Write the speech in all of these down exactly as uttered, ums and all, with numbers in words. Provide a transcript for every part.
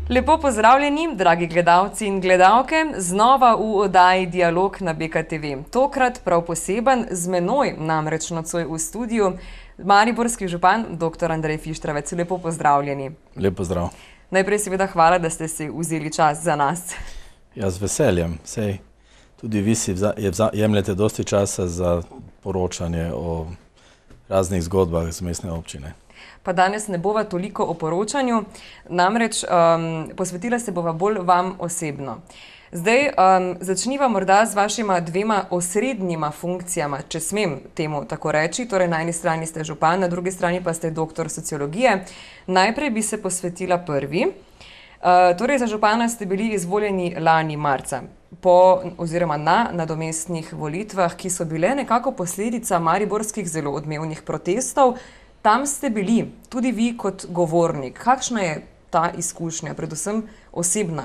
Lepo pozdravljeni, dragi gledalci in gledalke, znova v oddaji Dialog na B K T V. Tokrat prav poseben, z menoj namreč nocoj v studiu, mariborski župan, doktor Andrej Fištravec. Lepo pozdravljeni. Lep pozdrav. Najprej seveda hvala, da ste si vzeli čas za nas. Ja, z veseljem. Sej, tudi vi si jemljete dosti časa za poročanje o raznih zgodbah z mestne občine. Pa danes ne bova toliko o poročanju, namreč um, posvetila se bova bolj vam osebno. Zdaj, um, začniva morda z vašima dvema osrednjima funkcijama, če smem temu tako reči. Torej, na eni strani ste župan, na drugi strani pa ste doktor sociologije. Najprej bi se posvetila prvi. Uh, torej, za župana ste bili izvoljeni lani marca, po, oziroma na nadomestnih volitvah, ki so bile nekako posledica mariborskih zelo odmevnih protestov. Tam ste bili, tudi vi kot govornik. Kakšna je ta izkušnja, predvsem osebna?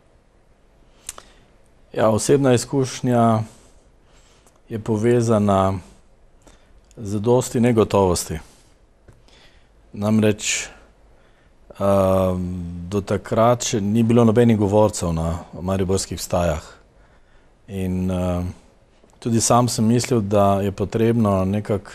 Ja, osebna izkušnja je povezana z dosti negotovosti. Namreč uh, do takrat še ni bilo nobenih govorcev na mariborskih vstajah. In uh, tudi sam sem mislil, da je potrebno nekako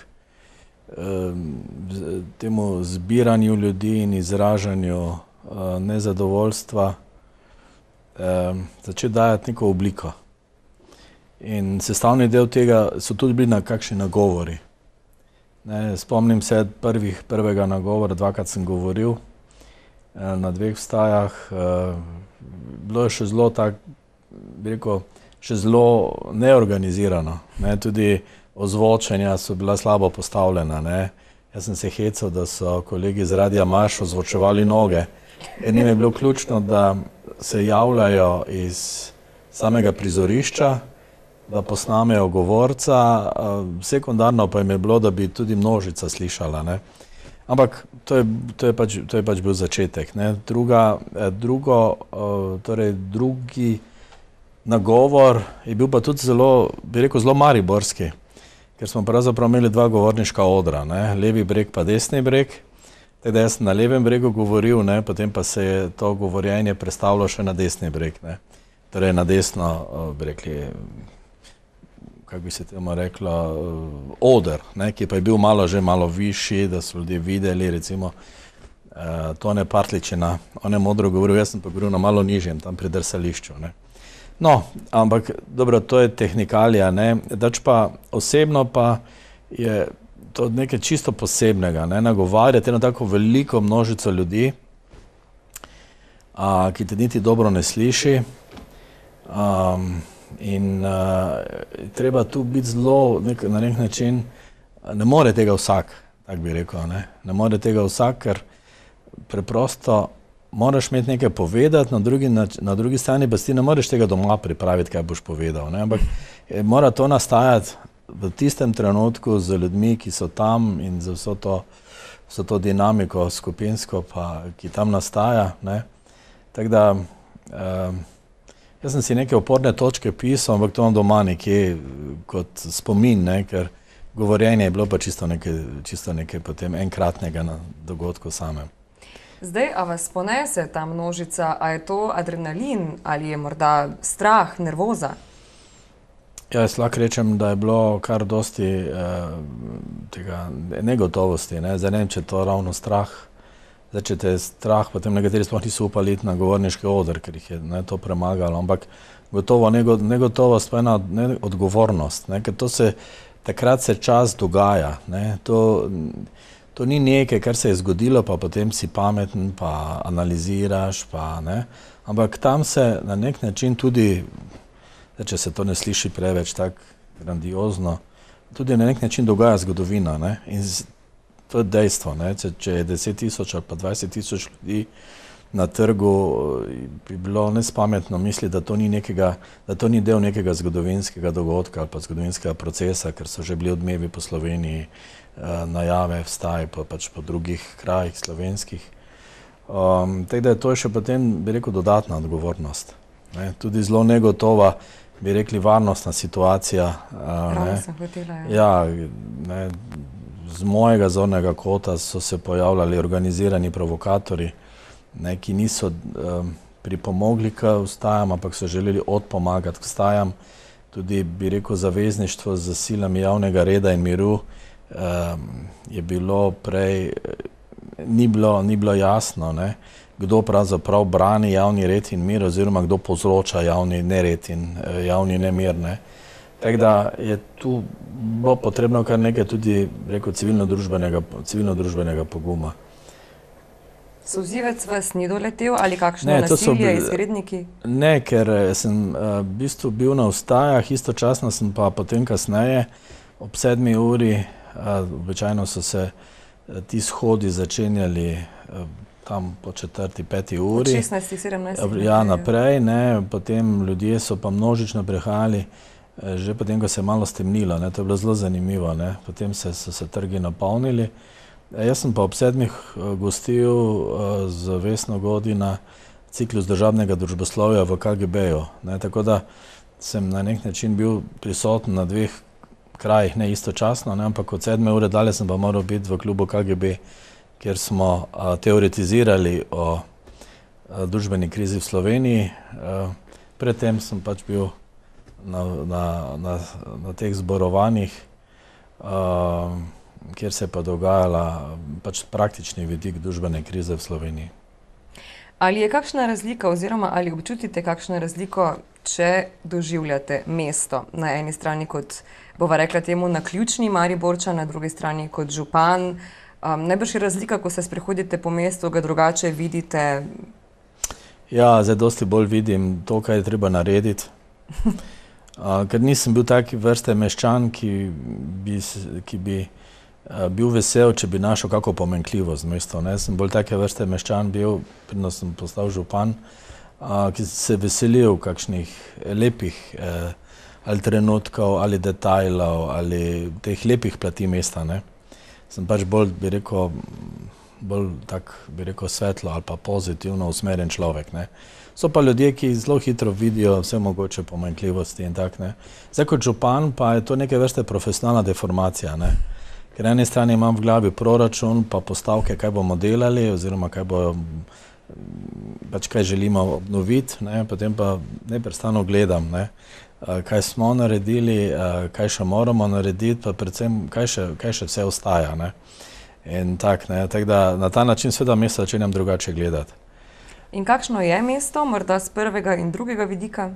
temu zbiranju ljudi in izražanju nezadovoljstva začeti dajati neko obliko. In sestavni del tega so tudi bili na kakšni nagovori. Ne, spomnim se prvih, prvega nagovora, dvakrat sem govoril na dveh vstajah. Bilo je še zelo tak, bi rekel, še zelo neorganizirano. Ne, tudi ozvočenja so bila slabo postavljena. Ne. Jaz sem se hecal, da so kolegi z Radia Marš ozvočevali noge. In njim je bilo ključno, da se javljajo iz samega prizorišča, da posnamejo govorca, sekundarno pa jim je bilo, da bi tudi množica slišala. Ne. Ampak to je, to je, pač, to je pač bil začetek. Ne. Druga, drugo, torej drugi nagovor je bil pa tudi zelo, bi rekel, zelo mariborski. Ker smo pravzaprav imeli dva govorniška odra, ne? Levi breg pa desni breg. Teda jaz sem na levem bregu govoril, ne? Potem pa se je to govorjenje predstavilo še na desni breg. Ne? Torej na desno, bi rekli, kako bi se temu reklo, oder, ne? Ki pa je bil malo že malo višji, da so ljudje videli, recimo Tone Partličina, on je modro govoril, jaz sem pa govoril na malo nižjem, tam pri drsališču. Ne? No, ampak dobro, to je tehnikalija, ne, dač pa osebno pa je to nekaj čisto posebnega, ne, nagovarjati eno tako veliko množico ljudi, a, ki te niti dobro ne sliši, um, in a, treba tu biti zelo, nek, na nek način, ne more tega vsak, tak bi rekel, ne, ne more tega vsak, ker preprosto moraš imeti nekaj povedati, na drugi, na, na drugi strani pa ti ne moreš tega doma pripraviti, kaj boš povedal. Ne? Ampak je, mora to nastajati v tistem trenutku z ljudmi, ki so tam in za vso to, vso to dinamiko skupinsko, pa, ki tam nastaja. Ne? Tako da, eh, jaz sem si neke oporne točke pisal, ampak to imam doma nekje kot spomin, ne? Ker govorjenje je bilo pa čisto nekaj, čisto nekaj potem enkratnega na dogodku samem. Zdaj, a vas ponese ta množica, a je to adrenalin ali je morda strah, nervoza? Ja, jaz lahko rečem, da je bilo kar dosti eh, tega negotovosti. Ne? Zdaj ne vem, če je to ravno strah. Zdaj, če te je strah, potem nekateri sploh niso upali iti na govorniški oder, ker jih je ne, to premagalo. Ampak gotovo negotovost pa ena ne, odgovornost, ne? Ker to se, takrat se čas dogaja. Ne? To, To ni nekaj, kar se je zgodilo, pa potem si pameten, pa analiziraš, pa ne. Ampak tam se na nek način tudi, če se to ne sliši preveč tako grandiozno, tudi na nek način dogaja zgodovina, ne. In to je dejstvo, ne. Če, če je deset tisoč ali pa dvajset tisoč ljudi na trgu, bi bilo nespametno misliti, da to ni nekega, da to ni del nekega zgodovinskega dogodka ali pa zgodovinskega procesa, ker so že bili odmevi po Sloveniji, najave, vstaj pa pač po drugih krajih slovenskih. Um, tako da to je še potem, bi rekel, dodatna odgovornost. Ne? Tudi zelo negotova, bi rekli, varnostna situacija. Prav sem hotela, ja. Ja, ne, z mojega zornega kota so se pojavljali organizirani provokatorji, ne, ki niso um, pripomogli k vstajam, ampak so želeli odpomagati k vstajam. Tudi, bi rekel, zavezništvo z silami javnega reda in miru um, je bilo prej, ni bilo, ni bilo jasno, ne, kdo pravzaprav brani javni red in mir oziroma kdo povzroča javni nered in uh, javni nemir. Ne. Tako da je tu bilo potrebno kar nekaj tudi, rekel, civilno-družbenega, civilno-družbenega poguma. Solzivec vas ni doletel ali kakšno ne, nasilje, izgredniki? Ne, ker sem uh, v bistvu bil na vstajah, istočasno sem pa potem kasneje, ob sedmi uri, uh, običajno so se uh, ti shodi začenjali uh, tam po četrti, peti uri. Od šestnajstih, sedemnajstih. Ja, naprej, ne, potem ljudje so pa množično prihajali, uh, že potem, ko se je malo stemnilo, ne, to je bilo zelo zanimivo, ne, potem se, so se trgi napolnili. Jaz sem pa ob sedmih gostil z Vesno Godina ciklus državnega družboslovja v K G B-ju. Tako da sem na nek način bil prisoten na dveh krajih, ne istočasno, ne, ampak od sedme ure dalje sem pa moral biti v klubu K G B, kjer smo a, teoretizirali o a, družbeni krizi v Sloveniji. A, predtem sem pač bil na, na, na, na teh zborovanjih, a, kjer se je pa dogajala pač praktični vidik družbene krize v Sloveniji. Ali je kakšna razlika oziroma ali občutite kakšno razliko, če doživljate mesto na eni strani kot, bova rekla temu, naključni Mariborčan, na drugi strani kot župan? Um, najbrž je razlika, ko se sprehodite po mestu, ga drugače vidite? Ja, zdaj dosti bolj vidim to, kaj je treba narediti. Uh, ker nisem bil taki vrste meščan, ki bi, ki bi bil vesel, če bi našel kako pomanjkljivost mesto. Ne? Sem bolj take vrste meščan bil, predno sem postal župan, a, ki se veselil kakšnih lepih eh, ali trenutkov, ali detajlov, ali teh lepih plati mesta. Ne? Sem pač bolj, bi rekel, bolj tak, bi rekel, svetlo ali pa pozitivno usmerjen človek. Ne? So pa ljudje, ki zelo hitro vidijo vse mogoče pomanjkljivosti in tak. Ne? Zdaj kot župan pa je to neke vrste profesionalna deformacija. Ne? Ker na eni strani imam v glavi proračun, pa postavke, kaj bomo delali, oziroma kaj, bo, pač kaj želimo obnoviti, ne? Potem pa neprestano gledam, ne? Kaj smo naredili, kaj še moramo narediti, pa predvsem kaj še, kaj še vse ostaja. Ne? In tak, ne? Tak da na ta način seveda mesto začenjam drugače gledati. In kakšno je mesto, morda z prvega in drugega vidika?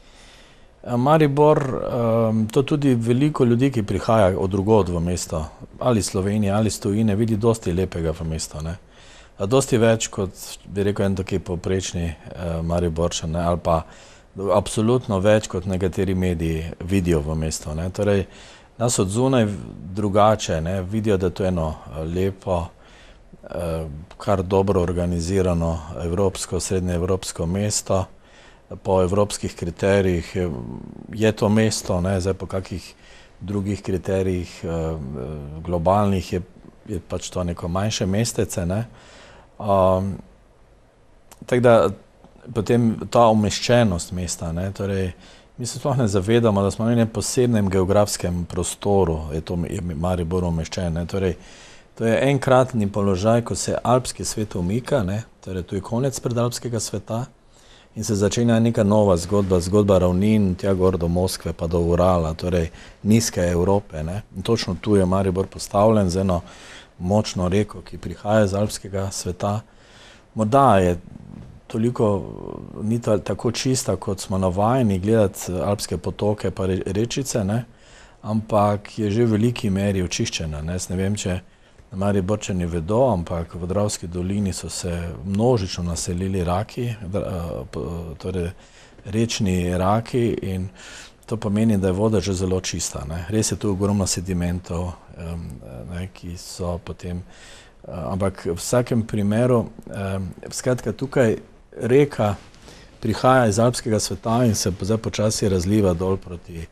Maribor, to tudi veliko ljudi, ki prihaja od drugod v mesto, ali Slovenije, ali iz tujine, vidi dosti lepega v mesto. Ne? Dosti več kot, bi rekel, en taki poprečni Mariborčan, ne? Ali pa absolutno več kot nekateri mediji vidijo v mesto. Ne? Torej, nas od zunaj drugače, ne? Vidijo, da to je eno lepo, kar dobro organizirano evropsko, srednjeevropsko mesto. Po evropskih kriterijih je to mesto, ne, zdaj po kakih drugih kriterijih eh, globalnih je, je pač to neko manjše mestece. Ne. Um, tako da potem ta umeščenost mesta, ne, torej mi se sploh ne zavedamo, da smo v enem posebnem geografskem prostoru, je to je Maribor umeščen. Ne, torej, to je enkratni položaj, ko se alpski svet umika, ne, torej tu je konec predalpskega sveta. In se začenja neka nova zgodba, zgodba ravnin, tja gor do Moskve pa do Urala, torej nizke Evrope. Ne? In točno tu je Maribor postavljen z eno močno reko, ki prihaja iz alpskega sveta. Morda je toliko, ni to tako čista, kot smo navajeni gledati alpske potoke pa rečice, ne? Ampak je že v veliki meri očiščena. Ne? Ne vem, če Mariborčani vedo, ampak v Dravski dolini so se množično naselili raki, torej rečni raki, in to pomeni, da je voda že zelo čista. Ne. Res je tu ogromno sedimentov, ne, ki so potem, ampak v vsakem primeru, skratka tukaj reka prihaja iz alpskega sveta in se zdaj počasi razliva dol proti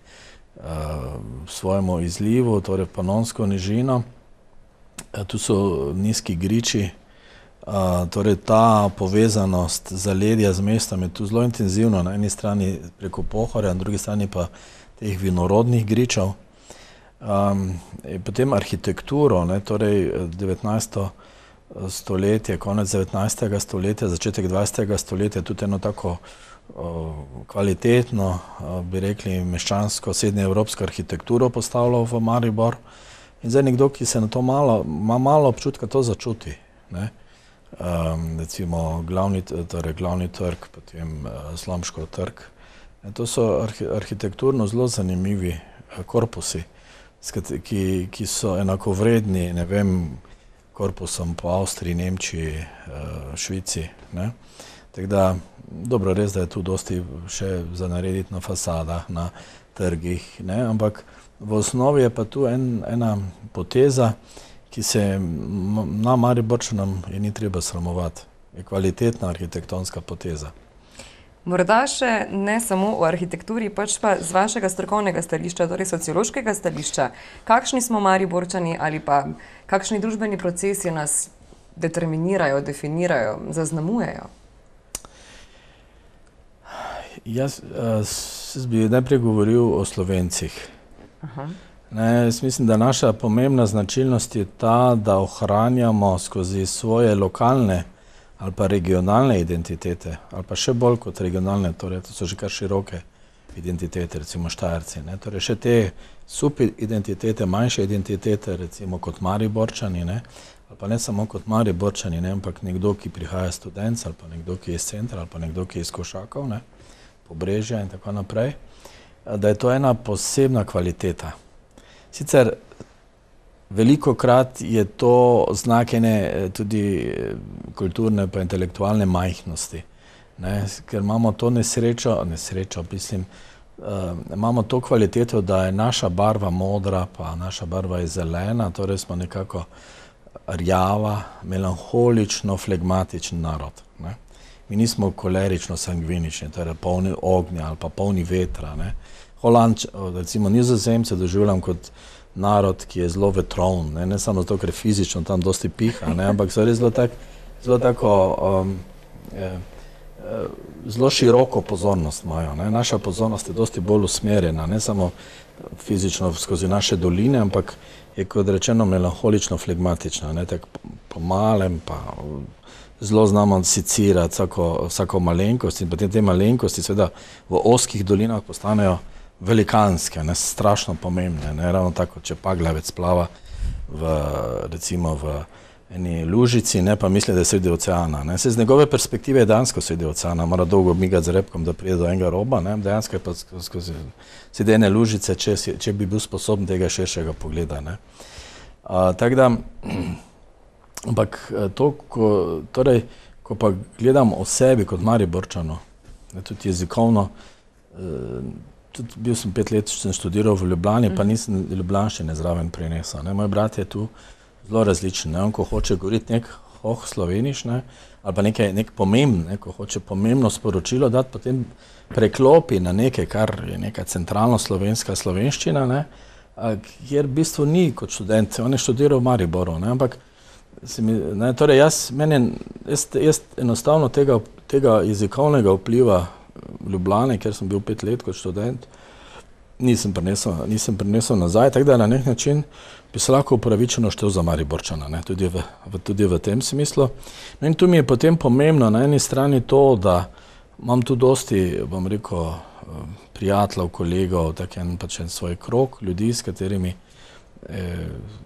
svojemu izlivu, torej Panonsko nižino. Tu so nizki griči, torej ta povezanost zaledja z mestom je tu zelo intenzivno, na eni strani preko Pohorja, na drugi strani pa teh vinorodnih gričev. Potem arhitekturo, ne, torej devetnajsto stoletje, konec devetnajstega stoletja, začetek dvajsetega stoletja, tudi eno tako kvalitetno, bi rekli, meščansko srednjeevropsko arhitekturo postavljal v Maribor. In zdaj nekdo, ki se na to malo, ima malo občutka, to začuti. Ne? Um, recimo glavni, torej glavni trg, potem uh, Slomškov trg. E, to so arhi, arhitekturno zelo zanimivi uh, korpusi, ki, ki so enakovredni, ne vem, korpusom po Avstriji, Nemčiji, uh, Švici. Ne? Tako da, dobro, res, da je tu dosti še za narediti na fasadah, na trgih, ne? Ampak v osnovi je pa tu en, ena poteza, ki se na Mariborčanom je ni treba sramovati. Je kvalitetna arhitektonska poteza. Morda še ne samo o arhitekturi, pač pa z vašega strokovnega stališča, torej sociološkega stališča, kakšni smo Mariborčani ali pa kakšni družbeni procesi nas determinirajo, definirajo, zaznamujejo? Jaz, jaz bi najprej govoril o Slovencih. Aha. Ne, jaz mislim, da naša pomembna značilnost je ta, da ohranjamo skozi svoje lokalne ali pa regionalne identitete, ali pa še bolj kot regionalne, torej to so že kar široke identitete, recimo Štajerci, ne, torej še te subidentitete, manjše identitete, recimo kot Mariborčani, ne, ali pa ne samo kot Mariborčani, ne, ampak nekdo, ki prihaja študent, ali pa nekdo, ki je iz centra, ali pa nekdo, ki je iz Košakov, ne, Pobrežja in tako naprej, da je to ena posebna kvaliteta. Sicer velikokrat je to znak ene tudi kulturne pa intelektualne majhnosti, ne, ker imamo to nesrečo, nesrečo, mislim, uh, imamo to kvaliteto, da je naša barva modra, pa naša barva je zelena, torej smo nekako rjava, melanholično, flegmatičen narod, ne. Mi nismo kolerično sangvinični, torej polni ognja ali pa polni vetra, ne. Holandč, recimo Nizozemce doživljam kot narod, ki je zelo vetrovn, ne, ne samo zato, ker fizično tam dosti piha, ne, ampak so res zelo, tak, zelo tako, um, eh, eh, zelo široko pozornost imajo, ne. Naša pozornost je dosti bolj usmerjena, ne samo fizično skozi naše doline, ampak je, kot rečeno, melanholično flegmatična, ne, tako po malem, pa zelo znamo secirati vsako, vsako malenkost in potem te malenkosti seveda v ozkih dolinah postanejo velikanske, ne, strašno pomembne, ne, ravno tako, če paglavec plava v, recimo v eni lužici, ne, pa misli, da je sredi oceana, ne, se z njegove perspektive je dejansko sredi oceana, mora dolgo migati z repkom, da pride do enega roba, ne, dejansko je pa skozi sredi ene lužice, če, če bi bil sposoben tega širšega pogleda, ne. Uh, tako da, ampak to, ko, torej, ko pa gledam o sebi kot Mariborčanu, tudi jezikovno, tudi bil sem pet let, sem študiral v Ljubljani, pa nisem ljubljanščine zraven prinesel. Ne. Moj brat je tu zelo različen, ne. On, ko hoče govoriti nek hoh sloveniš, ne, ali pa nekaj, nek pomembno, ne, ko hoče pomembno sporočilo dati, potem preklopi na nekaj, kar je neka centralno slovenska slovenščina, ne, kjer v bistvu ni kot študent, on je študiral v Mariboru, ne, ampak Mi, ne, torej jaz, meni, jaz, jaz enostavno tega, tega jezikovnega vpliva v Ljubljani, ker sem bil pet let kot študent, nisem prinesel, nisem prinesel nazaj, tako da na nek način bi se lahko upravičeno štel za Mariborčana, ne, tudi, v, v, tudi v tem smislu. No in tu mi je potem pomembno na eni strani to, da imam tu dosti, bom rekel, prijateljev, kolegov, tak en pač en svoj krog ljudi, s katerimi eh,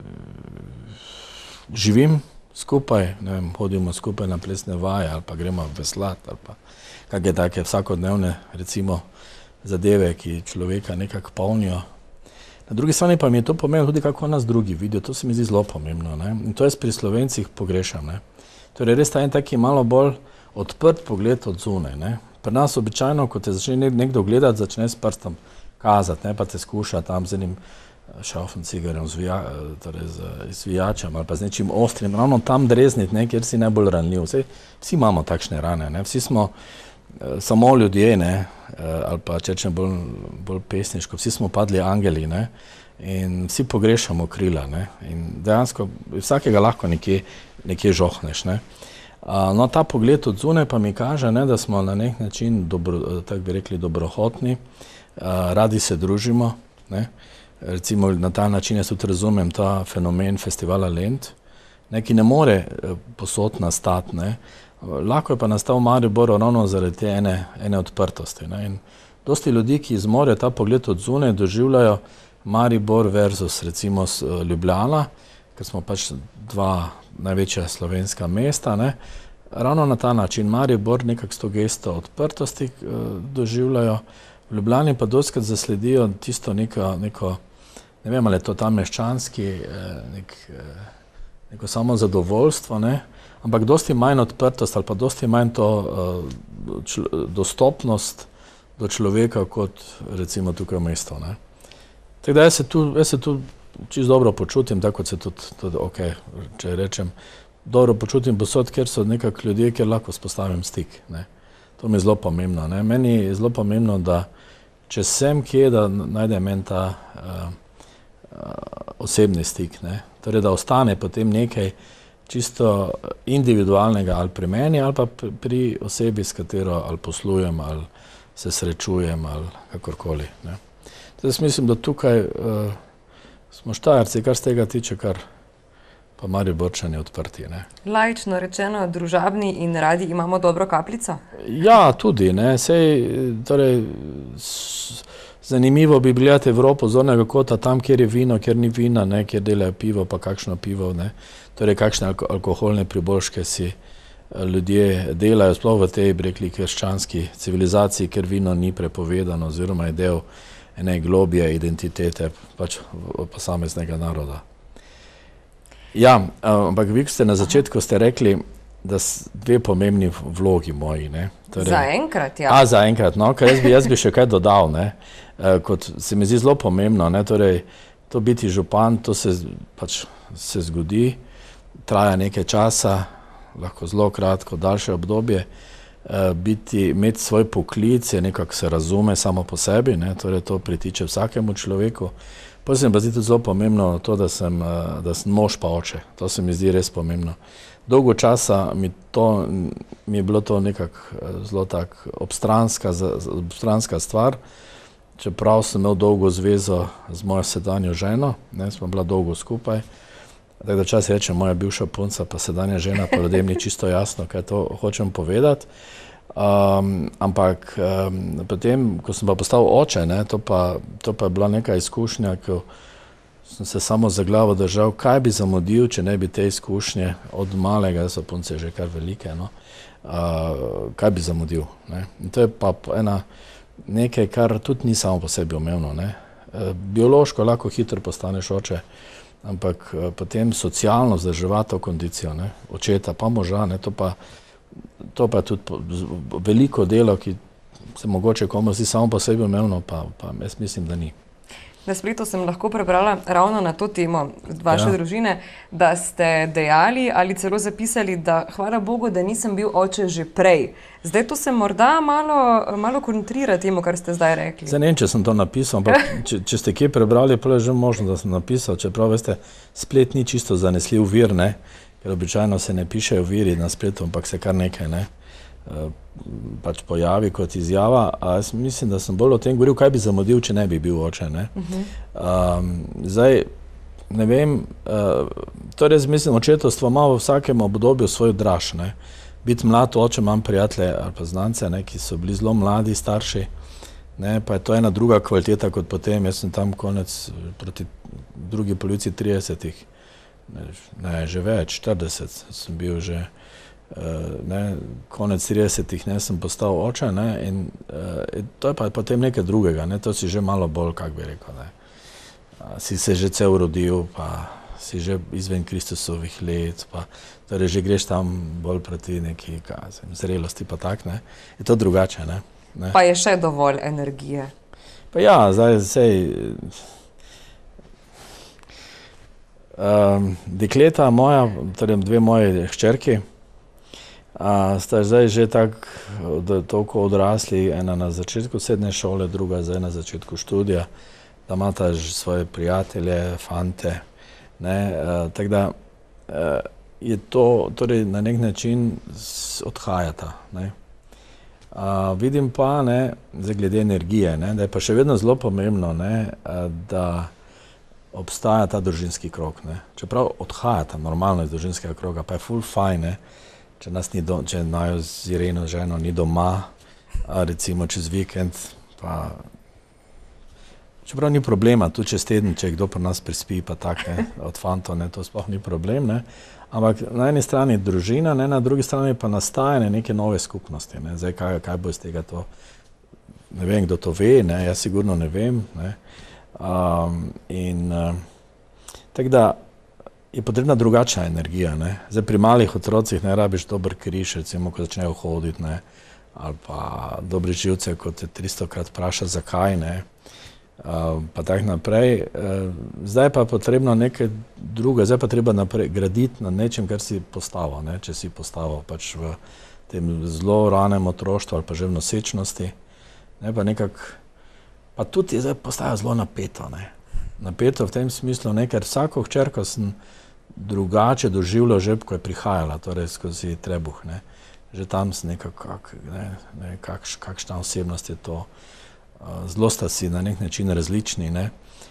živim skupaj, ne vem, hodimo skupaj na plesne vaje ali pa gremo veslati ali pa kakšne take vsakodnevne, recimo, zadeve, ki človeka nekako polnijo. Na drugi strani pa mi je to pomembno tudi, kako nas drugi vidijo, to se mi zdi zelo pomembno, ne. In to jaz pri Slovencih pogrešam, ne. Torej res ta en taki malo bolj odprt pogled od zunaj, ne. Pri nas običajno, ko te začne nekdo gledati, začne s prstom kazati, ne, pa te skuša tam z enim šaufencigerjem, torej z izvijačem ali pa z nečim ostrim, ravno tam drezniti, ne, kjer si najbolj ranljiv. Vsi, vsi imamo takšne rane, ne, vsi smo uh, samo ljudje, ne, uh, ali pa če rečem bolj, bolj pesniško, vsi smo padli angeli, ne, in vsi pogrešamo krila, ne, in dejansko vsakega lahko nekje, nekje žohneš, ne. Uh, no, ta pogled od zunaj pa mi kaže, ne, da smo na nek način, dobro, tako bi rekli, dobrohotni, uh, radi se družimo, ne. Recimo na ta način jaz tudi razumem ta fenomen festivala Lent, ne, ki ne more posod nastati, ne. Lahko je pa nastal v Mariboru ravno zaradi te ene, ene odprtosti, ne. In dosti ljudi, ki iz morja ta pogled od zunaj doživljajo Maribor versus recimo Ljubljana, ker smo pač dva največja slovenska mesta, ne. Ravno na ta način Maribor nekako s to gesto odprtosti doživljajo, v Ljubljani pa dostikrat zasledijo tisto neko, neko, ne vem, ali je to ta meščanski, nek, neko samozadovoljstvo, ne, ampak dosti manj odprtost ali pa dosti manj to člo, dostopnost do človeka kot recimo tukaj v mestu, ne. Tako da jaz se tu, jaz se tu čisto dobro počutim, tako kot se tudi, tudi ok, če rečem, dobro počutim posod, ker so nekako ljudje, kjer lahko spostavim stik, ne. To mi je zelo pomembno, ne. Meni je zelo pomembno, da če sem kje, da najdem en ta uh, uh, osebni stik, ne. Torej, da ostane potem nekaj čisto individualnega ali pri meni ali pa pri osebi, s katero ali poslujem ali se srečujem ali kakorkoli, ne. Jaz mislim, da tukaj uh, smo Štajerci, kar z tega tiče, kar pa Mariborčani odprti, ne. Laično rečeno, družabni in radi imamo dobro kapljico? Ja, tudi, ne, sej, torej, zanimivo bi gledati Evropo zornega kota tam, kjer je vino, kjer ni vina, ne, kjer delajo pivo, pa kakšno pivo, ne, torej kakšne alko alkoholne priboljške si ljudje delajo, sploh v tej, bi rekli, krščanski civilizaciji, kjer vino ni prepovedano oziroma je del ene globije identitete pač posameznega naroda. Ja, ampak vi ste na začetku ste rekli, da so dve pomembni vlogi moji, ne. Torej, zaenkrat, ja. A, zaenkrat, no, ker jaz bi, jaz bi še kaj dodal, ne. Kot se mi zdi zelo pomembno, ne, torej, to biti župan, to se pač se zgodi, traja nekaj časa, lahko zelo kratko, daljše obdobje, biti, imeti svoj poklic je nekako se razume samo po sebi, ne, torej to pritiče vsakemu človeku. Potem se mi pa zdi tudi zelo pomembno to, da sem, da sem mož pa oče. To se mi zdi res pomembno. Dolgo časa mi, to, mi je bilo to nekako zelo tak obstranska, obstranska stvar, čeprav sem imel dolgo zvezo z mojo sedanjo ženo, ne, smo bila dolgo skupaj. Tako da čas rečem moja bivša punca pa sedanja žena, pa ljudem ni čisto jasno, kaj to hočem povedati. Um, ampak um, potem, ko sem pa postal oče, ne, to, pa, to pa je bila neka izkušnja, ko sem se samo za glavo držal, kaj bi zamudil, če ne bi te izkušnje od malega, da so punce že kar velike, no, uh, kaj bi zamudil, ne. In to je pa ena nekaj, kar tudi ni samo po sebi umevno, ne. Uh, biološko lahko hitro postaneš oče, ampak uh, potem socialno vzdrževati to kondicijo, ne, očeta pa moža, ne, to pa To pa je tudi veliko delo, ki se mogoče komu zdi samo po sebi umevno, pa, pa jaz mislim, da ni. Na spletu sem lahko prebrala ravno na to temo vaše ja. družine, da ste dejali ali celo zapisali, da hvala Bogu, da nisem bil oče že prej. Zdaj to se morda malo, malo kontrira temu, kar ste zdaj rekli. Zdaj ne vem, če sem to napisal, ampak če, če ste kje prebrali, pa je že možno, da sem napisal, čeprav veste, splet ni čisto zanesljiv vir, ne. Ker običajno se ne pišejo viri na spletu, ampak se kar nekaj, ne, pač pojavi kot izjava. A jaz mislim, da sem bolj o tem govoril, kaj bi zamudil, če ne bi bil oče, ne. Um, zdaj, ne vem, uh, torej jaz mislim, očetovstvo ima v vsakem obdobju svoj draž, ne. Biti mlad oče, imam prijatelje ali pa znance, ne, ki so bili zelo mladi starši, ne, pa je to ena druga kvaliteta kot potem, jaz sem tam konec proti drugi polovici tridesetih, ne, že več, štirideset sem bil že, ne, konec tridesetih, ne, sem postal oče, ne, in to je pa potem nekaj drugega, ne, to si že malo bolj, kak bi rekel, ne, si se že cel rodil, pa si že izven Kristusovih let, pa torej že greš tam bolj proti neki, kaj, zrelosti pa tak, ne, je to drugače, ne. ne. Pa je še dovolj energije. Pa ja, zdaj, sej, Um, dekleta moja, torej dve moje hčerki, uh, sta zdaj že tako toliko odrasli, ena na začetku srednje šole, druga zdaj na začetku študija, da imata že svoje prijatelje, fante, ne, uh, tako da uh, je to, torej na nek način odhajata, ne. Uh, vidim pa, ne, zdaj glede energije, ne, da je pa še vedno zelo pomembno, ne, uh, da obstaja ta družinski krog. Ne. Čeprav odhajata normalno iz družinskega kroga, pa je ful fajn, ne. Če nas ni do, če najo z Ireno ženo ni doma, a recimo čez vikend, pa čeprav ni problema, tudi čez teden, če kdo pri nas prispi, pa tak, ne, od fantov, ne, to sploh ni problem, ne. Ampak na eni strani družina, ne, na drugi strani pa nastajanje neke nove skupnosti, ne. Zdaj, kaj, kaj bo iz tega to, ne vem, kdo to ve, ne, jaz sigurno ne vem, ne. Um, in uh, tako da je potrebna drugačna energija, ne. Zdaj pri malih otrocih ne rabiš dober križ, recimo, ko začnejo hoditi, ne, ali pa dobri živce, ko te tristokrat vpraša, zakaj, ne, uh, pa tak naprej. Uh, zdaj pa je potrebno nekaj druga, zdaj pa treba naprej graditi na nečem, kar si postavil, ne, če si postavil pač v tem zelo ranem otroštvu ali pa že v nosečnosti, ne, pa nekako, pa tudi je zdaj postaja zelo napeto, ne. Napeto v tem smislu, ne, ker vsako hčerko sem drugače doživljal že, ko je prihajala, torej skozi trebuh, ne. Že tam sem nekako, kak, ne, ne, kakš, kakšna osebnost je to. Uh, zelo sta si na nek način različni, ne.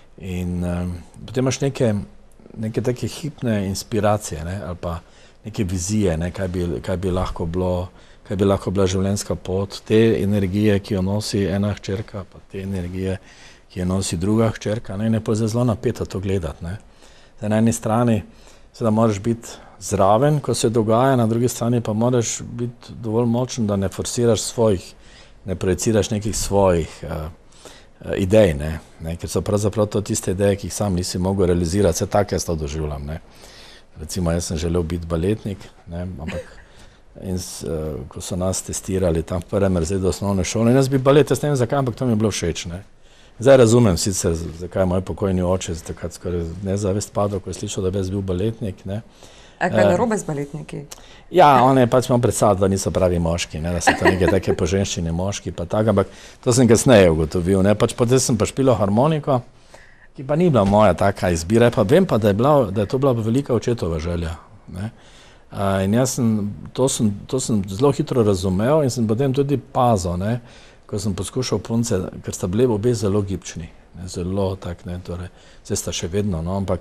In um, potem imaš neke, neke take hipne inspiracije, ne, ali pa neke vizije, ne, kaj bi, kaj bi lahko bilo, kaj bi lahko bila življenjska pot, te energije, ki jo nosi ena hčerka, pa te energije, ki jo nosi druga hčerka, ne, in je pa zelo napeto to gledati, ne. Zdaj, na eni strani seveda moraš biti zraven, ko se dogaja, na drugi strani pa moraš biti dovolj močen, da ne forsiraš svojih, ne projeciraš nekih svojih uh, uh, idej, ne, ne, ker so pravzaprav to tiste ideje, ki jih sam nisi mogel realizirati, vse tako jaz to doživljam, ne. Recimo, jaz sem želel biti baletnik, ne, ampak in s, uh, ko so nas testirali tam v prvem razredu osnovne šole, in jaz bi balet, jaz ne vem zakaj, ampak to mi je bilo všeč, ne. Zdaj razumem sicer, zakaj moj pokojni oče takrat skoraj nezavest padel, ko je slišal, da bi jaz bil baletnik, ne. A kaj narobe z baletniki? Ja, on je pač imel predstavljati, da niso pravi moški, ne, da so to neke take poženščine moški, pa tak, ampak to sem kasneje ugotovil, ne, pač potem sem pa špilal harmoniko, ki pa ni bila moja taka izbira, pa vem pa, da je, bila, da je to bila velika očetova želja, ne. Uh, in jaz sem to, sem, to sem zelo hitro razumel in sem potem tudi pazil, ne, ko sem poskušal punce, ker sta bili obe zelo gibčni, ne, zelo tak, ne, torej, zdaj sta še vedno, no, ampak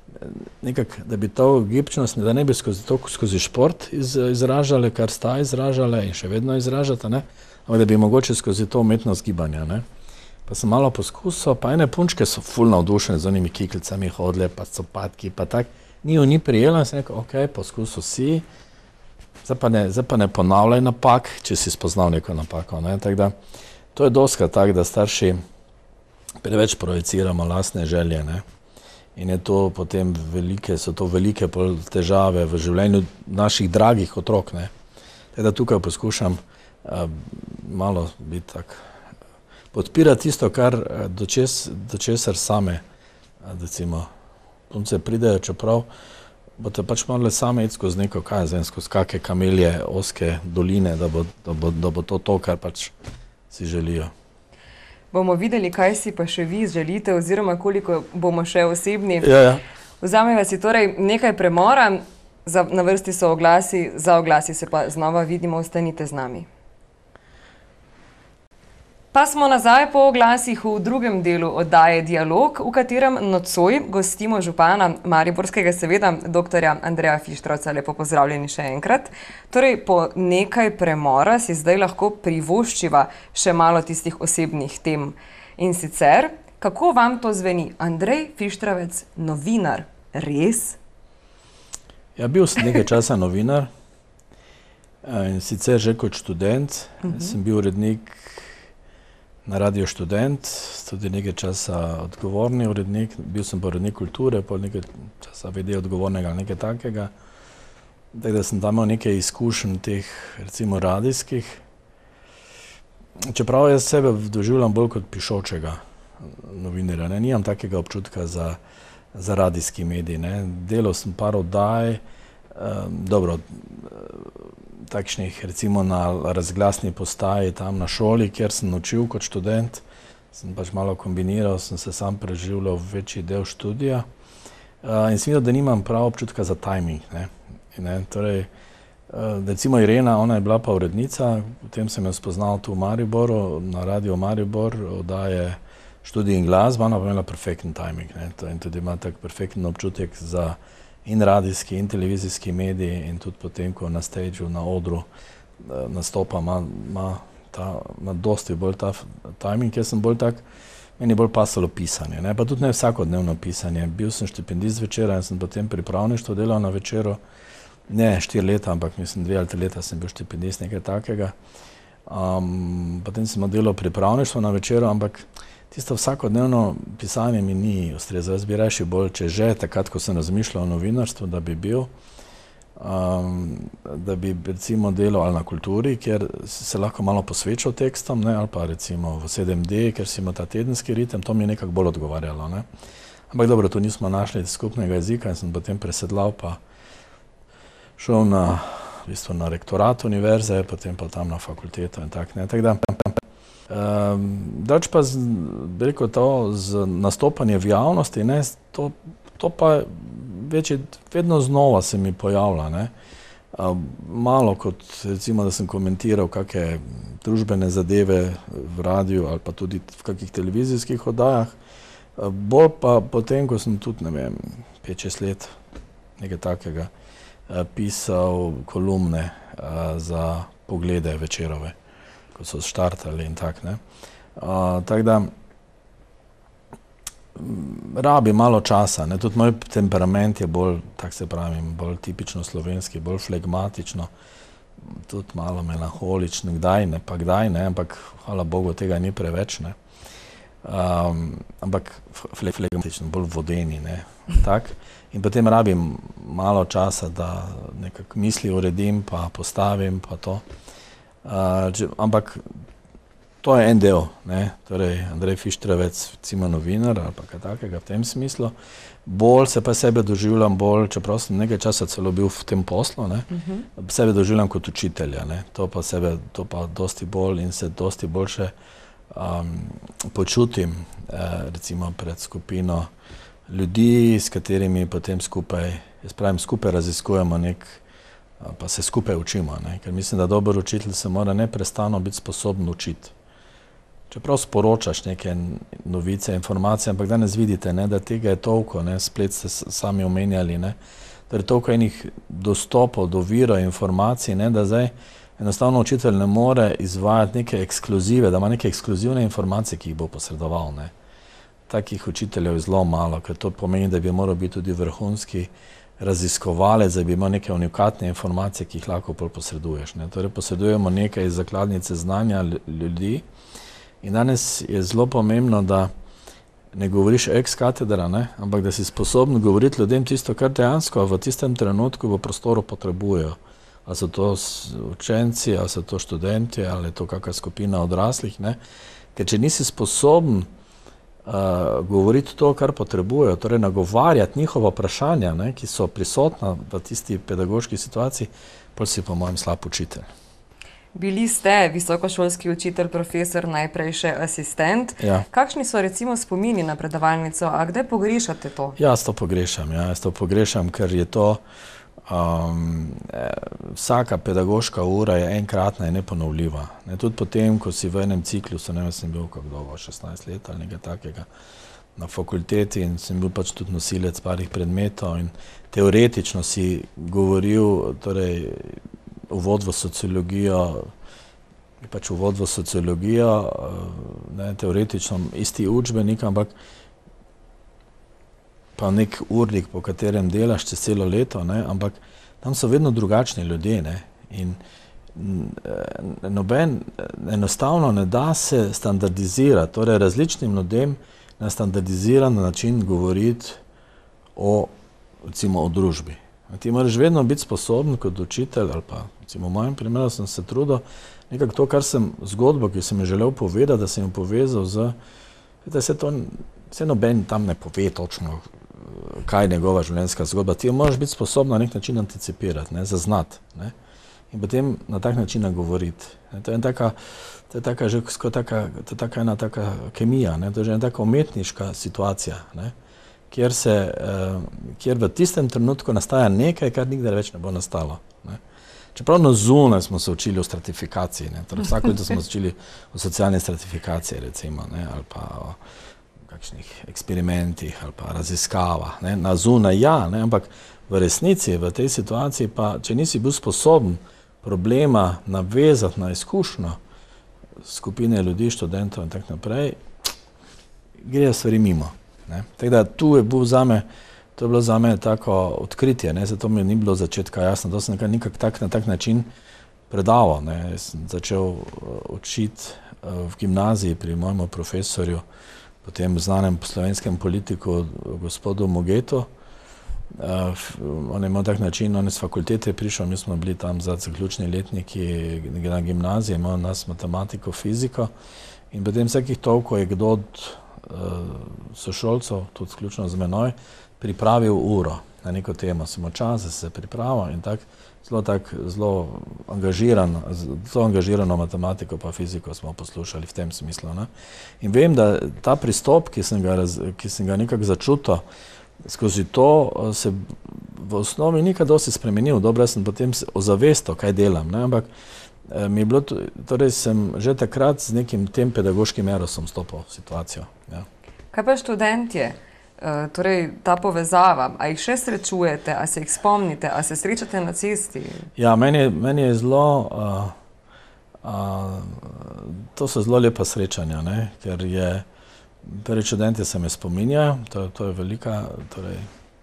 nekako, da bi to gibčnost, da ne bi skozi, to, skozi šport iz, izražale, kar sta izražale in še vedno izražata, ne, ampak da bi mogoče skozi to umetnost gibanja, ne. Pa sem malo poskusil, pa ene punčke so ful navdušene z onimi kiklicami hodile, pa copatki, pa tak, ni jo ni prijela, sem rekel, ok, poskusil si, zdaj pa ne, zdaj pa ne ponavljaj napak, če si spoznal neko napako, ne, tako da, to je doskrat tak, da starši preveč projeciramo lastne želje, ne, in je to potem velike, so to velike težave v življenju naših dragih otrok, ne, tako da tukaj poskušam uh, malo biti tak, podpirati tisto, kar do, čes, do česar same, recimo, punce pridejo, čeprav boste pač morali same iti skozi neko, kaj zdaj, skozi kakšne kamelje, ozke doline, da bo, da, bo, da bo to to, kar pač si želijo. Bomo videli, kaj si pa še vi želite, oziroma koliko bomo še osebni. Ja, ja. Vzameva si torej nekaj premora, za, na vrsti so oglasi, za oglasi se pa znova vidimo, ostanite z nami. Pa smo nazaj po oglasih v drugem delu oddaje Dialog, v katerem nocoj gostimo župana mariborskega, seveda, doktorja Andreja Fištravca. Lepo pozdravljeni še enkrat. Torej, po nekaj premora si zdaj lahko privoščiva še malo tistih osebnih tem. In sicer, kako vam to zveni? Andrej Fištravec, novinar, res? Ja, bil sem nekaj časa novinar, in sicer že kot študent, uh-huh. sem bil urednik na Radio Študent, tudi nekaj časa odgovorni urednik, bil sem pa urednik kulture, pol nekaj časa vede odgovornega ali nekaj takega. Tako da sem tam imel nekaj izkušenj teh, recimo, radijskih. Čeprav jaz sebe doživljam bolj kot pišočega novinarja, ne, nimam takega občutka za, za radijski medij, ne. Delal sem par oddaj, um, dobro, takšnih, recimo na razglasni postaji tam na šoli, kjer sem učil kot študent, sem pač malo kombiniral, sem se sam preživljal večji del študija uh, in sem videl, da nimam prav občutka za timing, ne. In, ne, torej, uh, recimo Irena, ona je bila pa urednica, potem sem jo spoznal tu v Mariboru, na Radio Maribor, oddaje študij in glasba, ona pa imela perfekten timing, ne, to, in tudi ima tak perfekten občutek za in radijski, in televizijski medij, in tudi potem, ko na stageu, na odru nastopa, ima, ima, ta, ima dosti bolj ta timing, jaz sem bolj tak, meni je bolj pasalo pisanje, ne, pa tudi ne vsakodnevno pisanje. Bil sem štipendist Večera in sem potem pripravništvo delal na Večeru, ne štiri leta, ampak mislim dve ali tri leta sem bil štipendist, nekaj takega. Um, potem sem delal pripravništvo na Večeru, ampak tisto vsakodnevno pisanje mi ni ustrezalo. Jaz bi rešil bolj, če že, takrat, ko sem razmišljal o novinarstvu, da bi bil, um, da bi recimo delal ali na Kulturi, kjer se lahko malo posvečal tekstom, ne, ali pa recimo v sedem D, ker si ima ta tedenski ritem, to mi je nekako bolj odgovarjalo, ne. Ampak dobro, tu nismo našli skupnega jezika in sem potem presedlal, pa šel na, v bistvu na rektorat univerze, potem pa tam na fakulteto in tak, ne, tako da. Um, Druč pa, z, rekel to, z nastopanje v javnosti, ne, to, to pa večji, vedno znova se mi pojavlja, ne. Um, malo kot, recimo, da sem komentiral kakšne družbene zadeve v radiju ali pa tudi v kakih televizijskih oddajah, uh, bolj pa potem, ko sem tudi, ne vem, pet šest let, nekaj takega, uh, pisal kolumne uh, za Poglede Večerove, ko so štartali in tak, ne. Uh, tako da rabi malo časa, ne. Tudi moj temperament je bolj, tak se pravim, bolj tipično slovenski, bolj flegmatično, tudi malo melanholično, kdaj, ne, pa kdaj, ne, ampak hvala Bogu tega ni preveč, ne. Um, ampak flegmatično, bolj vodeni, ne, tak. In potem rabim malo časa, da nekako misli uredim, pa postavim, pa to. Uh, če, ampak to je en del, ne, torej Andrej Fištravec, recimo novinar ali pa kaj takega v tem smislu, bolj se pa sebe doživljam bolj, čeprav sem nekaj časa celo bil v tem poslu, ne, uh-huh. sebe doživljam kot učitelja, ne, to pa sebe, to pa dosti bolj in se dosti boljše um, počutim, eh, recimo pred skupino ljudi, s katerimi potem skupaj, jaz pravim, skupaj raziskujemo nek, pa se skupaj učimo, ne? Ker mislim, da dober učitelj se mora neprestano biti sposoben učiti. Čeprav sporočaš neke novice, informacije, ampak danes vidite, ne, da tega je toliko, ne, splet ste sami omenjali, ne, da je toliko enih dostopov do vira informacij, ne, da zdaj enostavno učitelj ne more izvajati neke ekskluzive, da ima neke ekskluzivne informacije, ki jih bo posredoval, ne. Takih učiteljev je zelo malo, ker to pomeni, da bi moral biti tudi vrhunski raziskovalec, da bi imel neke unikatne informacije, ki jih lahko pol posreduješ, ne. Torej posredujemo nekaj iz zakladnice znanja ljudi in danes je zelo pomembno, da ne govoriš ex katedra, ne, ampak da si sposoben govoriti ljudem tisto, kar dejansko v tistem trenutku v prostoru potrebujejo. Ali so to učenci, ali so to študenti, ali je to kakšna skupina odraslih, ne. Ker če nisi sposoben Uh, govoriti to, kar potrebujejo, torej nagovarjati njihova vprašanja, ne, ki so prisotna v tisti pedagoški situaciji, potem si po mojem slab učitelj. Bili ste visokošolski učitelj, profesor, najprej še asistent. Ja. Kakšni so recimo spomini na predavalnico, a kdaj pogrešate to? Ja, jaz to pogrešam, ja, jaz to pogrešam, ker je to Um, eh, vsaka pedagoška ura je enkratna in neponovljiva. Ne, tudi potem, ko si v enem ciklusu, ne vem, sem bil kako dolgo, šestnajst let ali nekaj takega na fakulteti in sem bil pač tudi nosilec parih predmetov in teoretično si govoril, torej uvod v sociologijo, pač uvod v sociologijo, ne, teoretično isti učbenik, ampak pa nek urnik, po katerem delaš čez celo leto, ne, ampak tam so vedno drugačni ljudje, ne, in noben enostavno ne da se standardizirati, torej različnim ljudem na standardiziran način govoriti o, recimo, o družbi. Ti moraš vedno biti sposoben kot učitelj, ali pa, recimo, v mojem primeru sem se trudil, nekako to, kar sem, zgodbo, ki sem jo želel povedati, da sem jo povezal z, da se to, se noben tam ne pove točno, kaj je njegova življenjska zgodba. Ti jo moraš biti sposobna na nek način anticipirati, ne, zaznati, ne, in potem na tak način govoriti. To je ena taka, to je taka, že taka, to je taka ena taka kemija, ne, to je že ena taka umetniška situacija, ne, kjer se, eh, kjer v tistem trenutku nastaja nekaj, kar nikdar več ne bo nastalo, ne. Čeprav na zunaj smo se učili o stratifikaciji, ne? Torej vsako leto smo se učili o socialni stratifikaciji, recimo, ne? Ali pa o kakšnih eksperimentih ali pa raziskavah, ne? Na zunaj ja, ne? Ampak v resnici, v tej situaciji pa, če nisi bil sposoben problema navezati na izkušnjo skupine ljudi, študentov in tako naprej, grejo stvari mimo. Ne? Tako da tu je bil zame, to je bilo zame tako odkritje, ne? Zato mi ni bilo začetka jasno, to sem nekaj, nekak tak, na tak način predaval. Ne? Jaz sem začel učiti v gimnaziji pri mojemu profesorju, potem znanem slovenskem politiku, gospodu Mogetu. Uh, on je imel tak način, on je z fakultete prišel, mi smo bili tam za zaključni letniki na gimnaziji, imel nas matematiko, fiziko in potem vsakih toliko je kdo od uh, sošolcev, tudi vključno z menoj, pripravil uro na neko temo. Samo čas, da se pripravil in tako zelo, tak, zelo angažirano, zelo angažirano matematiko pa fiziko smo poslušali v tem smislu. Ne? In vem, da ta pristop, ki sem ga, raz, ki sem ga nekako začutil, skozi to se v osnovi nikaj dosti spremenil. Dobro, jaz sem potem ozavestil, kaj delam, ne? Ampak mi je bilo, torej sem že takrat z nekim tem pedagoškim erosom stopil v situacijo. Ja. Kaj pa študentje? Uh, torej, ta povezava, a jih še srečujete, a se jih spomnite, a se srečate na cesti? Ja, meni, meni je zelo, uh, uh, to so zelo lepa srečanja, ne? Ker je, torej študenti se me spominjajo, to, to je velika torej,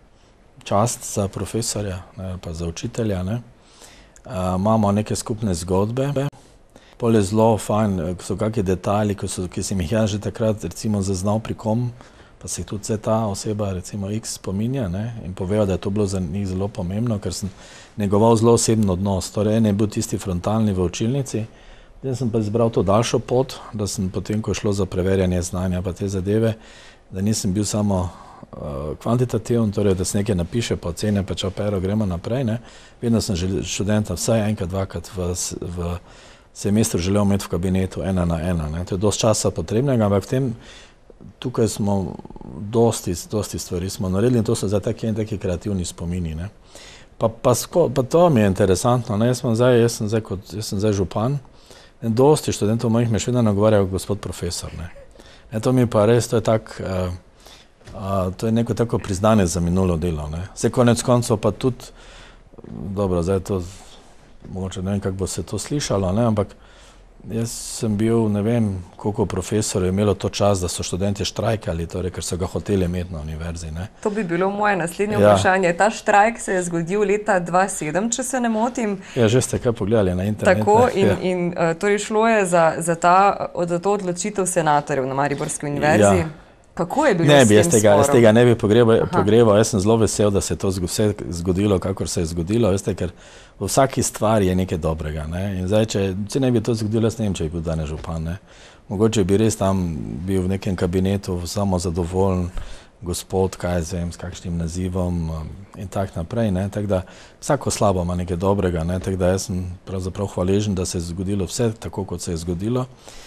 čast za profesorja, ne, pa za učitelja. Ne? Uh, imamo neke skupne zgodbe, pol je zelo fajn, so kakšni detajli, ki, so, ki sem jih jaz že takrat recimo zaznal pri kom, pa se jih tudi ta oseba, recimo X, spominja, ne? In povejo, da je to bilo za njih zelo pomembno, ker sem negoval zelo osebno odnos. Torej, en je bil tisti frontalni v učilnici, potem sem pa izbral to daljšo pot, da sem potem, ko je šlo za preverjanje znanja pa te zadeve, da nisem bil samo uh, kvantitativen, torej, da se nekaj napiše, pa ocene, pa čau pero, gremo naprej. Ne? Vedno sem študenta vsaj enkrat, dvakrat v, v semestru želel imeti v kabinetu ena na ena. Ne? To je dosti časa potrebnega, ampak v tem tukaj smo dosti, dosti stvari smo naredili in to so zdaj taki, taki kreativni spomini. Ne? Pa, pa, sko, pa to mi je interesantno. Ne? Jaz, sem zdaj, jaz, sem zdaj kot, jaz sem zdaj župan. In dosti študentov mojih me še vedno nagovarjajo gospod profesor. Ne? Ne, to mi pa res, to je, tak, uh, uh, to je neko tako priznanje za minulo delo. Ne? Vse konec koncev pa tudi, dobro, zdaj to, mogoče ne vem, kako bo se to slišalo, ne? Ampak jaz sem bil, ne vem, koliko profesorjev je imelo to čas, da so študenti štrajkali, torej, ker so ga hoteli imeti na univerzi. Ne? To bi bilo moje naslednje ja. vprašanje. Ta štrajk se je zgodil leta dva tisoč sedem, če se ne motim. Ja, že ste kaj pogledali na internetu. Tako in, ja. in uh, torej šlo je za, za, ta, za to odločitev senatorjev na Mariborski univerzi. Ja. Kako je bilo ne s bi, tem jaz tega, sporom? Jaz tega ne bi pogrebal. Jaz sem zelo vesel, da se je to vse zgodilo, kakor se je zgodilo, veste, ker v vsaki stvari je nekaj dobrega. Ne? In zdaj, če, če ne bi to zgodilo, jaz ne vem, če bi bil danes župan. Ne? Mogoče bi res tam bil v nekem kabinetu samo zadovoljen gospod, kaj z vem, s kakšnim nazivom in tak naprej. Ne? Tak da, vsako slabo ima nekaj dobrega. Ne? Tak da jaz sem pravzaprav hvaležen, da se je zgodilo vse tako, kot se je zgodilo.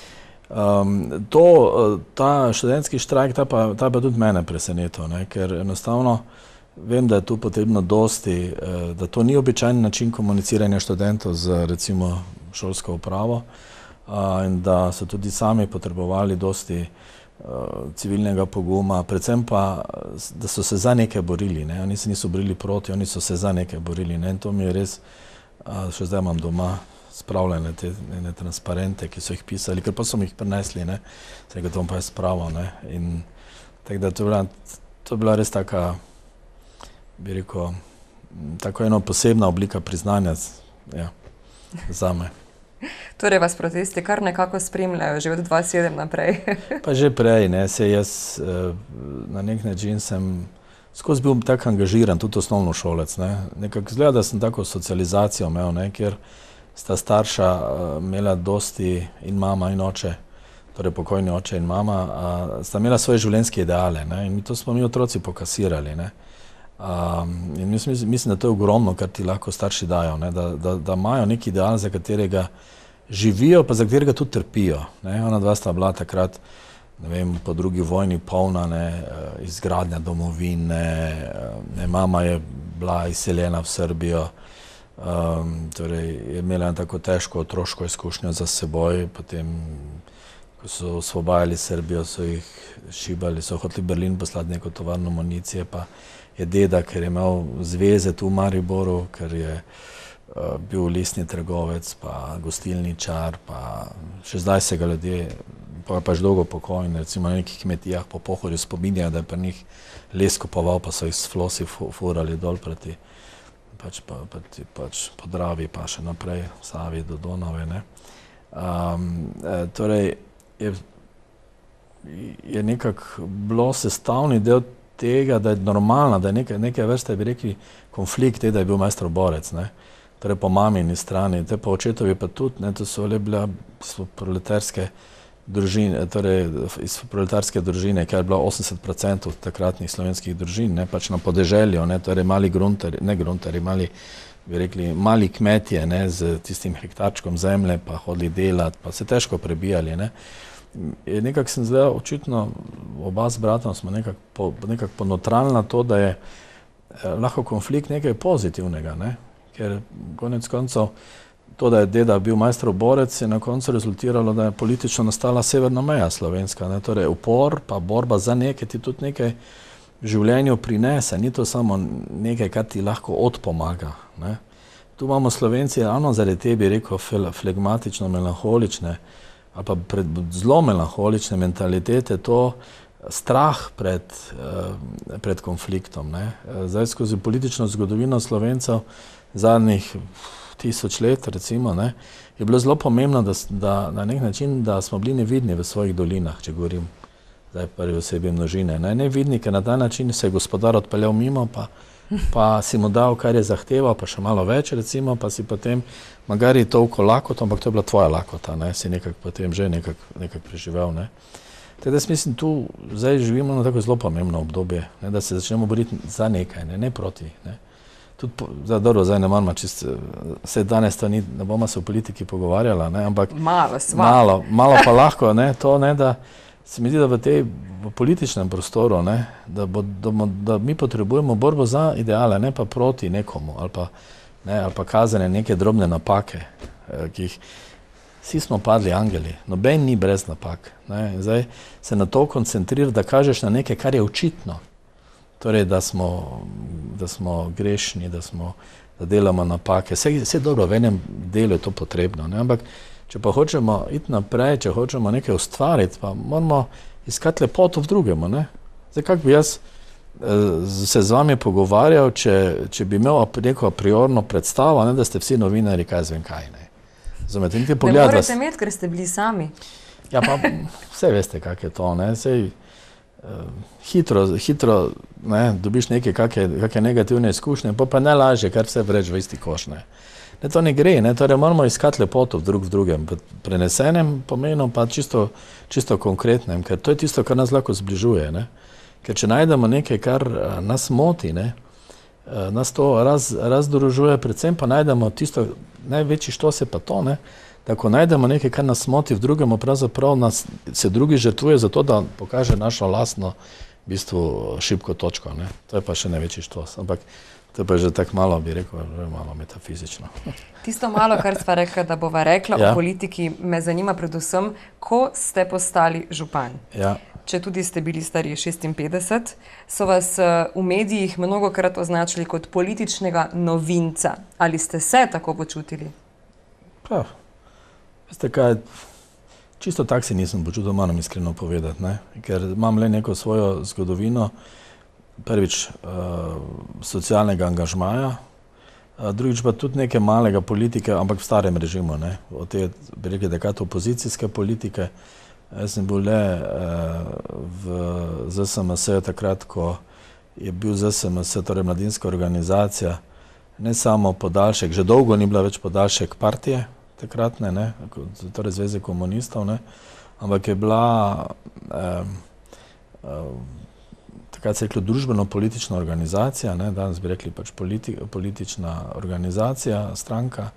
Um, to, ta študentski štrajk, ta pa, ta pa tudi mene presenetil, ne? Ker enostavno vem, da je tu potrebno dosti, da to ni običajni način komuniciranja študentov z recimo šolsko upravo uh, in da so tudi sami potrebovali dosti uh, civilnega poguma, predvsem pa, da so se za nekaj borili, ne? Oni se niso borili proti, oni so se za nekaj borili, ne? In to mi je res, uh, še zdaj imam doma spravljene te ne, transparente, ki so jih pisali, ker pa so mi jih prinesli, ne, se ga to pa je spravil, ne, in tako da to je bila, to je bila res taka, bi rekel, tako eno posebna oblika priznanja, ja, zame. Torej vas protesti kar nekako spremljajo, že od dva tisoč sedem naprej. Pa že prej, ne, se jaz na nek način sem skozi bil tako angažiran, tudi osnovnošolec, ne, nekako zgleda, da sem tako socializacijo imel, ne, kjer sta starša uh, imela dosti in mama in oče, torej pokojni oče in mama, uh, sta imela svoje življenjske ideale, ne? In to smo mi otroci pokasirali. Ne? Um, in mislim, mislim, da to je ogromno, kar ti lahko starši dajo, ne? Da, da, da imajo neki ideal, za katerega živijo, pa za katerega tudi trpijo. Ne? Ona dva sta bila takrat, ne vem, po drugi vojni polna, ne, izgradnja domovine, ne, mama je bila izseljena v Srbijo, Um, torej je imela tako težko otroško izkušnjo za seboj, potem, ko so osvobajali Srbijo, so jih šibali, so hoteli Berlin poslati neko tovarno municije, pa je deda, ker je imel zveze tu v Mariboru, ker je uh, bil listni trgovec, pa gostilničar, pa še zdaj se ga ljudje, pa pač dolgo pokojni, recimo na nekih kmetijah po Pohorju spominjajo, da je pri njih les kupoval, pa so jih s flosi furali dol proti pač, pa, pa, pač po Dravi, pa še naprej v Savi do Donave. Ne. Um, e, torej, je, je nekako bilo sestavni del tega, da je normalna, da je neke, neke vrste, bi rekli, konflikt, da je bil majstrov borec, ne. Torej po mamini strani, te pa očetovi pa tudi, ne, to so le bila proletarske družine, torej iz proletarske družine, kjer je bilo osemdeset procentov takratnih slovenskih družin, ne, pač na podeželju, ne, torej mali gruntari, ne gruntari, mali, bi rekli, mali kmetje, ne, z tistim hektarčkom zemlje, pa hodili delati, pa se težko prebijali, ne. Je nekako sem zdaj očitno, oba s bratom smo nekako po, nekak ponotralna to, da je eh, lahko konflikt nekaj pozitivnega, ne, ker konec koncev to, da je deda bil majstrov borec, je na koncu rezultiralo, da je politično nastala severna meja slovenska, ne? Torej upor pa borba za nekaj ti tudi nekaj v življenju prinese, ni to samo nekaj, kar ti lahko odpomaga. Ne? Tu imamo Slovenci, ravno zaradi te bi rekel flegmatično melanholične ali pa pred, zelo melanholične mentalitete, to strah pred, pred konfliktom. Ne? Zdaj skozi politično zgodovino Slovencev zadnjih tisoč let, recimo, ne, je bilo zelo pomembno, da, da na nek način, da smo bili nevidni v svojih dolinah, če govorim zdaj prvi osebi množine. Ne, nevidni, ker na ta način se je gospodar odpeljal mimo, pa, pa si mu dal, kar je zahteval, pa še malo več, recimo, pa si potem magari tolko lakoto, ampak to je bila tvoja lakota, ne, si nekak potem že nekak, nekak preživel. Ne. Teda jaz mislim, tu zdaj živimo na tako zelo pomembno obdobje, ne, da se začnemo boriti za nekaj, ne, ne proti. Ne. Tudi, zdaj, dobro, zdaj ne moramo čist, vse danes to ni, ne bomo se v politiki pogovarjala, ne, ampak malo, malo, malo pa lahko, ne, to, ne, da se mi zdi, da v tej v političnem prostoru, ne, da, bo, da, da mi potrebujemo borbo za ideale, ne pa proti nekomu, ali pa, ne, ali pa kazanje neke drobne napake, ki jih, vsi smo padli angeli, noben ni brez napak, ne, zdaj se na to koncentrira, da kažeš na nekaj, kar je očitno. Torej, da smo, da smo grešni, da, smo, da delamo napake. Vse, vse dobro, v enem delu je to potrebno, ne? Ampak če pa hočemo iti naprej, če hočemo nekaj ustvariti, pa moramo iskati lepoto v drugemu. Ne? Zdaj, kako bi jaz eh, se z vami pogovarjal, če, če bi imel neko a priorno predstavo, ne, da ste vsi novinari, kaj zvem kaj. Ne, Zumete, ne morete vas... imeti, ker ste bili sami. Ja, pa vse veste, kak je to. Ne? Sej, Uh, hitro, hitro ne, dobiš neke kakšne negativne izkušnje, pa pa najlažje, kar vse vreč v isti koš. Ne. Ne, to ne gre, ne, torej moramo iskati lepoto drug v drugem, prenesenem pomenu, pa čisto, čisto konkretnem, ker to je tisto, kar nas lahko zbližuje. Ne. Ker če najdemo nekaj, kar uh, nas moti, ne, uh, nas to raz, razdružuje, predvsem pa najdemo tisto, največji štos je pa to, ne, da ko najdemo nekaj, kar nas moti v drugem, pravzaprav nas se drugi žrtvuje za to, da pokaže našo lastno v bistvu šibko točko. Ne? To je pa še največji štos. Ampak to je pa že tako malo, bi rekel, že malo metafizično. Tisto malo, kar sva rekla, da bova rekla ja. o politiki, me zanima predvsem, ko ste postali župan. Ja. Če tudi ste bili stari šestinpetdeset, so vas v medijih mnogokrat označili kot političnega novinca. Ali ste se tako počutili? Pa. Veste kaj, čisto tak si nisem počutil, moram iskreno povedati, ne? Ker imam le neko svojo zgodovino, prvič uh, socialnega angažmaja, uh, drugič pa tudi neke malega politike, ampak v starem režimu, ne? Od te, bi rekli, dekrat opozicijske politike. Jaz sem bil le uh, v Z S M S takrat, ko je bil Z S M S, torej mladinska organizacija, ne samo podaljšek, že dolgo ni bila več podaljšek partije, takratne, ne, torej Zveze komunistov, ne, ampak je bila eh, eh, takrat se reklo družbeno-politična organizacija, ne, danes bi rekli pač politi, politična organizacija, stranka,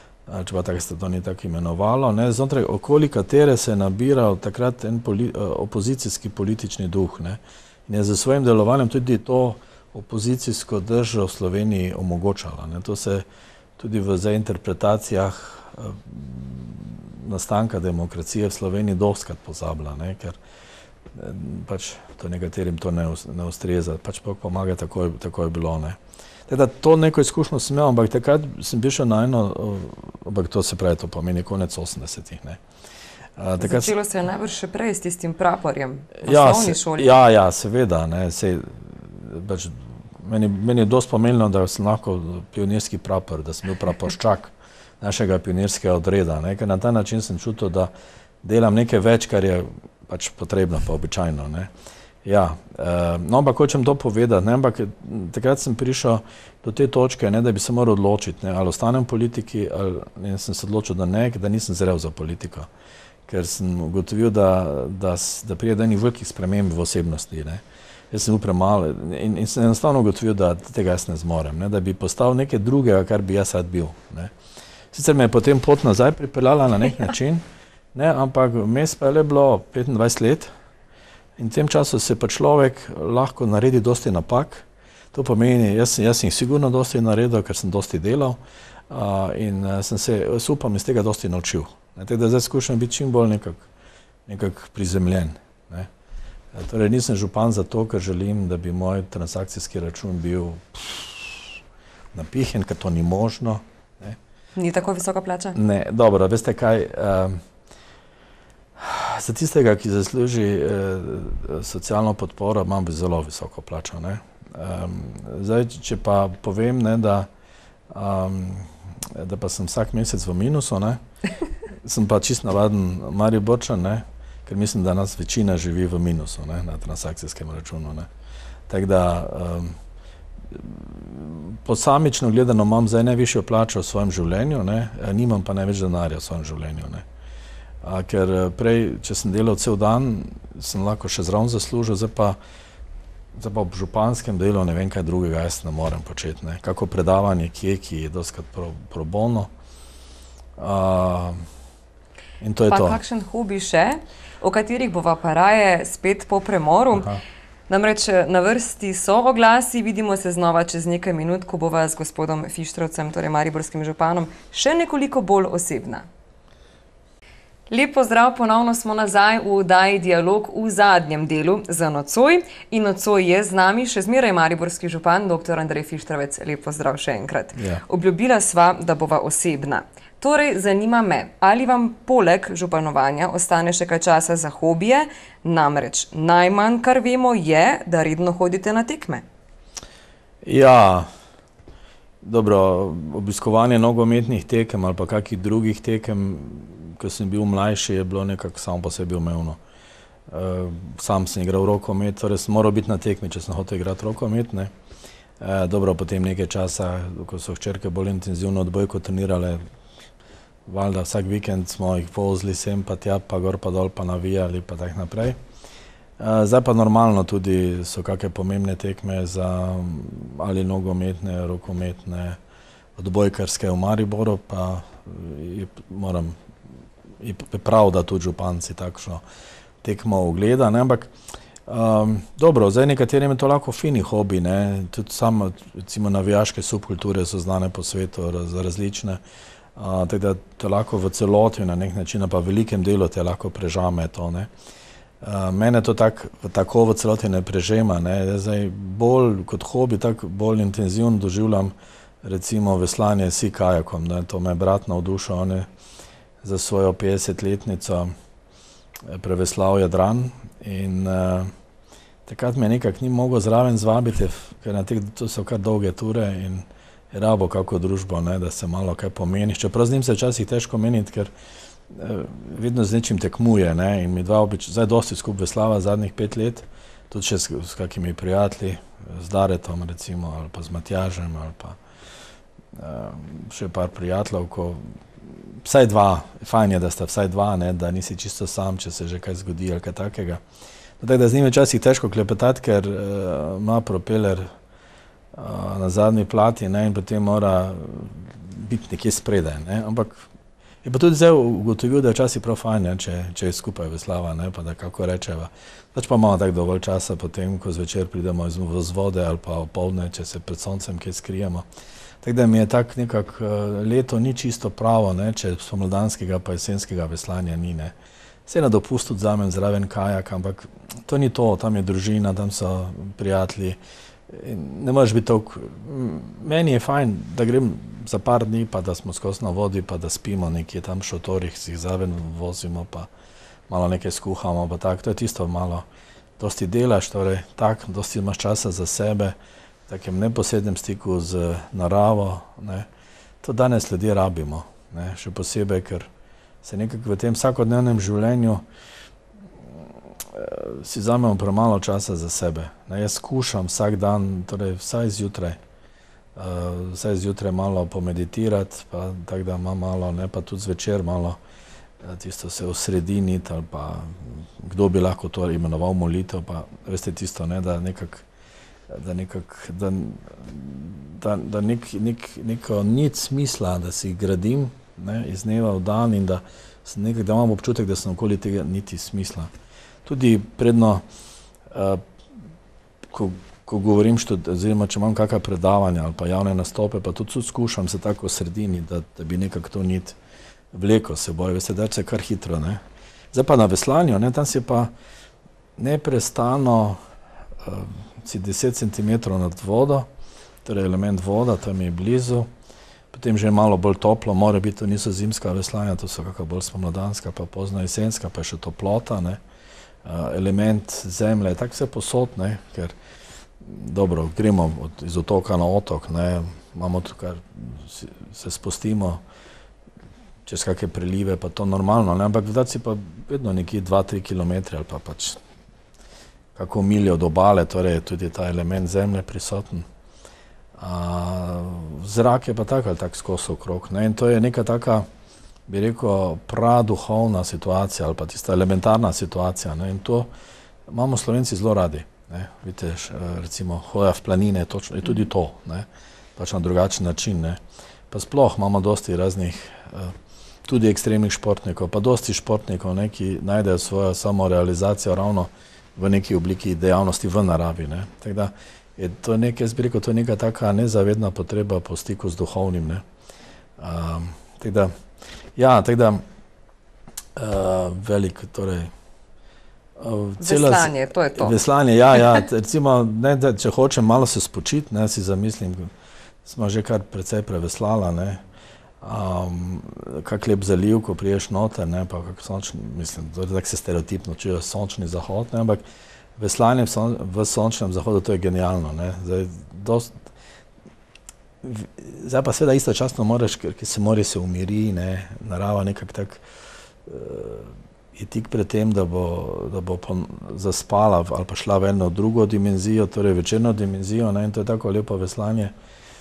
če pa tako se to ni tako imenovalo, ne, znotraj okoli katere se je nabiral takrat en poli, opozicijski politični duh, ne, in je za svojim delovanjem tudi to opozicijsko držo v Sloveniji omogočala, ne, to se tudi v zdaj interpretacijah uh, nastanka demokracije v Sloveniji dostkrat pozablja, ne, ker eh, pač to nekaterim to ne, ne ustreza, pač pa pomaga, tako, tako je bilo, ne. Teda to neko izkušnjo sem imel, ampak takrat sem prišel na eno, ampak to se pravi, to pomeni konec osemdesetih, ne. Uh, takrat, Začelo se je najbrž še prej s tistim praporjem v ja, osnovni se, šoli. Ja, ja, seveda, ne, sej, pač, meni, meni je dosti pomembno, da sem lahko pionirski prapor, da sem bil praporščak našega pionirskega odreda, ne, ker na ta način sem čutil, da delam nekaj več, kar je pač potrebno, pa običajno, ne. Ja, eh, no, ampak hočem to povedati, ne, ampak takrat sem prišel do te točke, ne, da bi se moral odločiti, ne, ali ostanem v politiki, ali ne, sem se odločil, da ne, da nisem zrel za politiko, ker sem ugotovil, da, da, da prije do enih velikih sprememb v osebnosti, ne. Jaz sem bil premalo in, in sem enostavno ugotovil, da tega jaz ne zmorem, ne, da bi postal nekaj drugega, kar bi jaz sad bil, ne. Sicer me je potem pot nazaj pripeljala na nek način, ne, ampak vmes pa je le bilo petindvajset let in v tem času se pa človek lahko naredi dosti napak. To pomeni, jaz, jaz sem jih sigurno dosti naredil, ker sem dosti delal uh, in uh, sem se, jaz upam, iz tega dosti naučil. Ne, tako da zdaj skušam biti čim bolj nekak, nekak prizemljen. Ne. E, torej nisem župan zato, ker želim, da bi moj transakcijski račun bil pff, napihen, ker to ni možno. Ne. Ni tako visoka plača? Ne, dobro, veste kaj, um, za tistega, ki zasluži uh, socialno podporo, imam zelo visoko plačo, ne. Um, zdaj, če pa povem, ne, da, um, da pa sem vsak mesec v minusu, ne, sem pa čist navaden Mariborčan, ne, ker mislim, da nas večina živi v minusu, ne, na transakcijskem računu, ne. Tako da, um, posamično gledano imam zdaj najvišjo plačo v svojem življenju, ne, nimam pa največ denarja v svojem življenju, ne. A, ker prej, če sem delal cel dan, sem lahko še zraven zaslužil, zdaj pa, zdaj pa ob županskem delu ne vem kaj drugega, jaz ne morem početi, ne. Kako predavanje kje, ki je dostkrat pro, pro bono. A, in to je pa to. Pa kakšen hobi še, o katerih bova pa raje spet po premoru? Aha. Namreč na vrsti so oglasi, vidimo se znova čez nekaj minut, ko bova z gospodom Fištravcem, torej mariborskim županom, še nekoliko bolj osebna. Lep pozdrav, ponovno smo nazaj v oddaji Dialog v zadnjem delu za nocoj. In nocoj je z nami še zmeraj mariborski župan, doktor Andrej Fištravec. Lep pozdrav še enkrat. Ja. Obljubila sva, da bova osebna. Torej, zanima me, ali vam poleg županovanja ostane še kaj časa za hobije, namreč najmanj, kar vemo, je, da redno hodite na tekme. Ja, dobro, obiskovanje nogometnih tekem ali pa kakih drugih tekem, ko sem bil mlajši, je bilo nekako samo po sebi umevno. Uh, sam sem igral rokomet, torej sem moral biti na tekmi, če sem hotel igrati rokomet, ne. Uh, dobro, potem nekaj časa, ko so hčerke bolj intenzivno odbojko trenirale, valjda vsak vikend smo jih povozili sem pa tja, pa gor pa dol, pa navijali, pa tak naprej. Uh, zdaj pa normalno tudi so kakšne pomembne tekme za ali nogometne, rokometne, odbojkarske v Mariboru, pa je, moram, je prav, da tudi županci takšno tekmo ogleda, ne, ampak um, dobro, zdaj nekaterim je to lahko fini hobi, ne, tudi samo, recimo, navijaške subkulture so znane po svetu, raz, različne, uh, tako da to lahko v celoti na nek način, pa v velikem delu te lahko prežame to, ne. Uh, mene to tak, tako v celoti ne prežema, ne, zdaj bolj kot hobi, tako bolj intenzivno doživljam recimo veslanje si kajakom, ne, to me je brat navdušil, on je za svojo petdesetletnico preveslal Jadran in uh, takrat me nekako ni mogel zraven zvabiti, ker na teh, to so kar dolge ture in je rabo kako družbo, ne, da se malo kaj pomeniš. Čeprav z njim se včasih težko meniti, ker uh, vedno z nečim tekmuje, ne, in mi dva obič, zdaj dosti skup veslava zadnjih pet let, tudi še s, s kakimi prijatelji, z Daretom recimo, ali pa z Matjažem, ali pa uh, še par prijateljev, ko vsaj dva, fajn je, da sta vsaj dva, ne, da nisi čisto sam, če se že kaj zgodi ali kaj takega. Tako da z njim je včasih težko klepetati, ker uh, ima propeler uh, na zadnji plati, ne, in potem mora biti nekje spredaj, ne, ampak je pa tudi zdaj ugotovil, da je včasih prav fajn, ne, če, če je skupaj veslava, ne, pa da kako rečeva. Pač pa imamo tako dovolj časa potem, ko zvečer pridemo iz vzvode ali pa opoldne, če se pred soncem kje skrijemo, Tako da mi je tak nekak, leto ni čisto pravo, ne, če spomladanskega pa jesenskega veslanja ni, ne. Se na dopustu vzamem zraven kajak, ampak to ni to, tam je družina, tam so prijatelji. Ne moreš biti toliko, meni je fajn, da grem za par dni, pa da smo skozi na vodi, pa da spimo nekje tam v šotorih, si jih zraven vozimo, pa malo nekaj skuhamo, pa tako, to je tisto malo, dosti delaš, torej tako, dosti imaš časa za sebe, v takem neposrednem stiku z naravo, ne. To danes ljudje rabimo, ne, še posebej, ker se nekako v tem vsakodnevnem življenju si vzamemo premalo časa za sebe. Ne, jaz skušam vsak dan, torej vsaj zjutraj, uh, vsaj zjutraj malo pomeditirati, pa tako da imam malo, ne, pa tudi zvečer malo tisto se osrediniti, ali pa kdo bi lahko to imenoval molitev, pa veste tisto, ne, da nekako, da nekako, da, da, da nek, nek, neko nič smisla, da si gradim, ne, iz dneva v dan in da, nekak, da imam občutek, da sem okoli tega niti smisla. Tudi predno, uh, ko, ko govorim, oziroma če imam kakšna predavanja ali pa javne nastope, pa tudi skušam se tako sredini, da, da bi nekako to nit vleko seboj, veste, da se kar hitro, ne. Zdaj pa na veslanju, ne, tam si pa neprestano uh, si deset centimetrov nad vodo, torej element voda, tam je blizu, potem že malo bolj toplo, mora biti, to niso zimska veslanja, to so kakšna bolj spomladanska, pa pozna jesenska, pa še toplota, ne. Uh, element zemlje, tako vse posod, ne, ker dobro, gremo od, iz otoka na otok, ne, imamo tukaj, se spustimo čez kakšne prelive, pa to normalno, ne, ampak vdati si pa vedno nekje dva tri kilometre ali pa pač kako milje od obale, torej tudi ta element zemlje prisoten. Uh, zrak je pa tako ali tako skozi okrog, ne, in to je neka taka, bi rekel, praduhovna situacija ali pa tista elementarna situacija, ne, in to imamo Slovenci zelo radi, ne, vidite, recimo hoja v planine, točno, je tudi to, ne, pač na drugačen način, ne, pa sploh imamo dosti raznih, uh, tudi ekstremnih športnikov, pa dosti športnikov, ne, ki najdejo svojo samorealizacijo ravno v neki obliki dejavnosti v naravi, ne, tako da je to nekaj, jaz bi rekel, to je neka taka nezavedna potreba po stiku z duhovnim, ne, um, tako da, ja, tako da, uh, velik, torej, uh, cela... Veslanje, to je to. Veslanje, ja, ja, recimo, ne, da, če hočem malo se spočiti, ne, si zamislim, smo že kar precej preveslala, ne, um, kak lep zaliv, ko priješ noter, ne, pa kak sončni, mislim, tako se stereotipno čuje sončni zahod, ne, ampak veslanje v, son, v sončnem zahodu, to je genialno, ne, zdaj, dost, zdaj pa seveda istočasno moraš, ker se more se umiri, ne, narava nekako tak uh, je tik pred tem, da bo, da bo zaspala ali pa šla v eno drugo dimenzijo, torej večerno dimenzijo, ne, in to je tako lepo veslanje.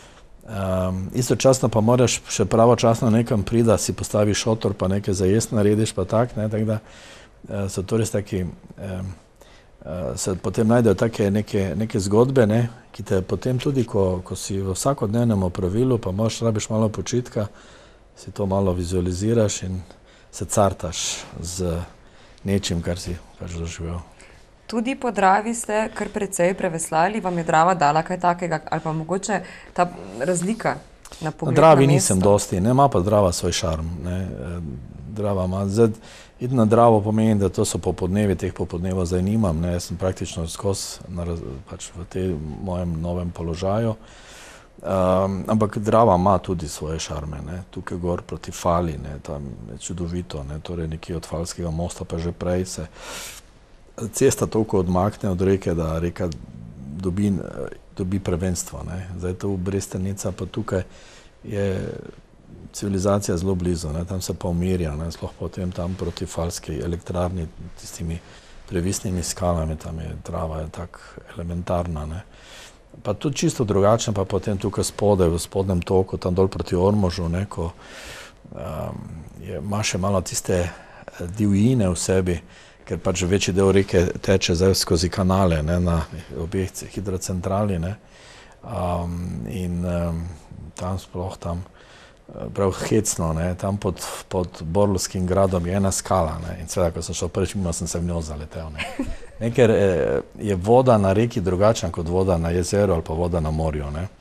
Um, istočasno pa moraš še pravočasno nekam priti, da si postaviš šotor, pa nekaj za jesti narediš, pa tak, ne, tako da uh, so to res taki, um, uh, se potem najdejo take neke, neke zgodbe, ne, ki te potem tudi, ko, ko si v vsakodnevnem opravilu, pa moraš rabiš malo počitka, si to malo vizualiziraš in se cartaš z nečim, kar si pač doživel. Tudi po Dravi ste kar precej preveslali, vam je Drava dala kaj takega, ali pa mogoče ta razlika na pogled na mesto? Na Dravi nisem dosti, ne, ima pa Drava svoj šarm, ne, Drava ima, zdaj, iti na Dravo pomeni, da to so popodnevi, teh popodnevov zdaj nimam, ne, jaz sem praktično skozi pač v tem mojem novem položaju, um, ampak Drava ima tudi svoje šarme, ne, tukaj gor proti Fali, ne, tam je čudovito, ne, torej nekje od Falskega mosta pa že prej se cesta toliko odmakne od reke, da reka dobi, dobi prvenstvo, ne. Zdaj to v Brestenica, pa tukaj je civilizacija zelo blizu, ne. Tam se pa umirja, ne. Sploh potem tam proti Falski elektrarni, tistimi previsnimi skalami, tam je Drava je tak elementarna, ne. Pa tudi čisto drugačna, pa potem tukaj spodaj, v spodnem toku, tam dol proti Ormožu, ne, ko um, je, ima še malo tiste divjine v sebi, ker pač večji del reke teče zdaj skozi kanale, ne, na obeh hidrocentrali, ne, um, in um, tam sploh tam prav hecno, ne, tam pod, pod Borlovskim gradom je ena skala, ne, in seveda, ko sem šel prvič mimo, sem se v njo zaletel, ne. Ne, ker je voda na reki drugačna kot voda na jezeru ali pa voda na morju, ne.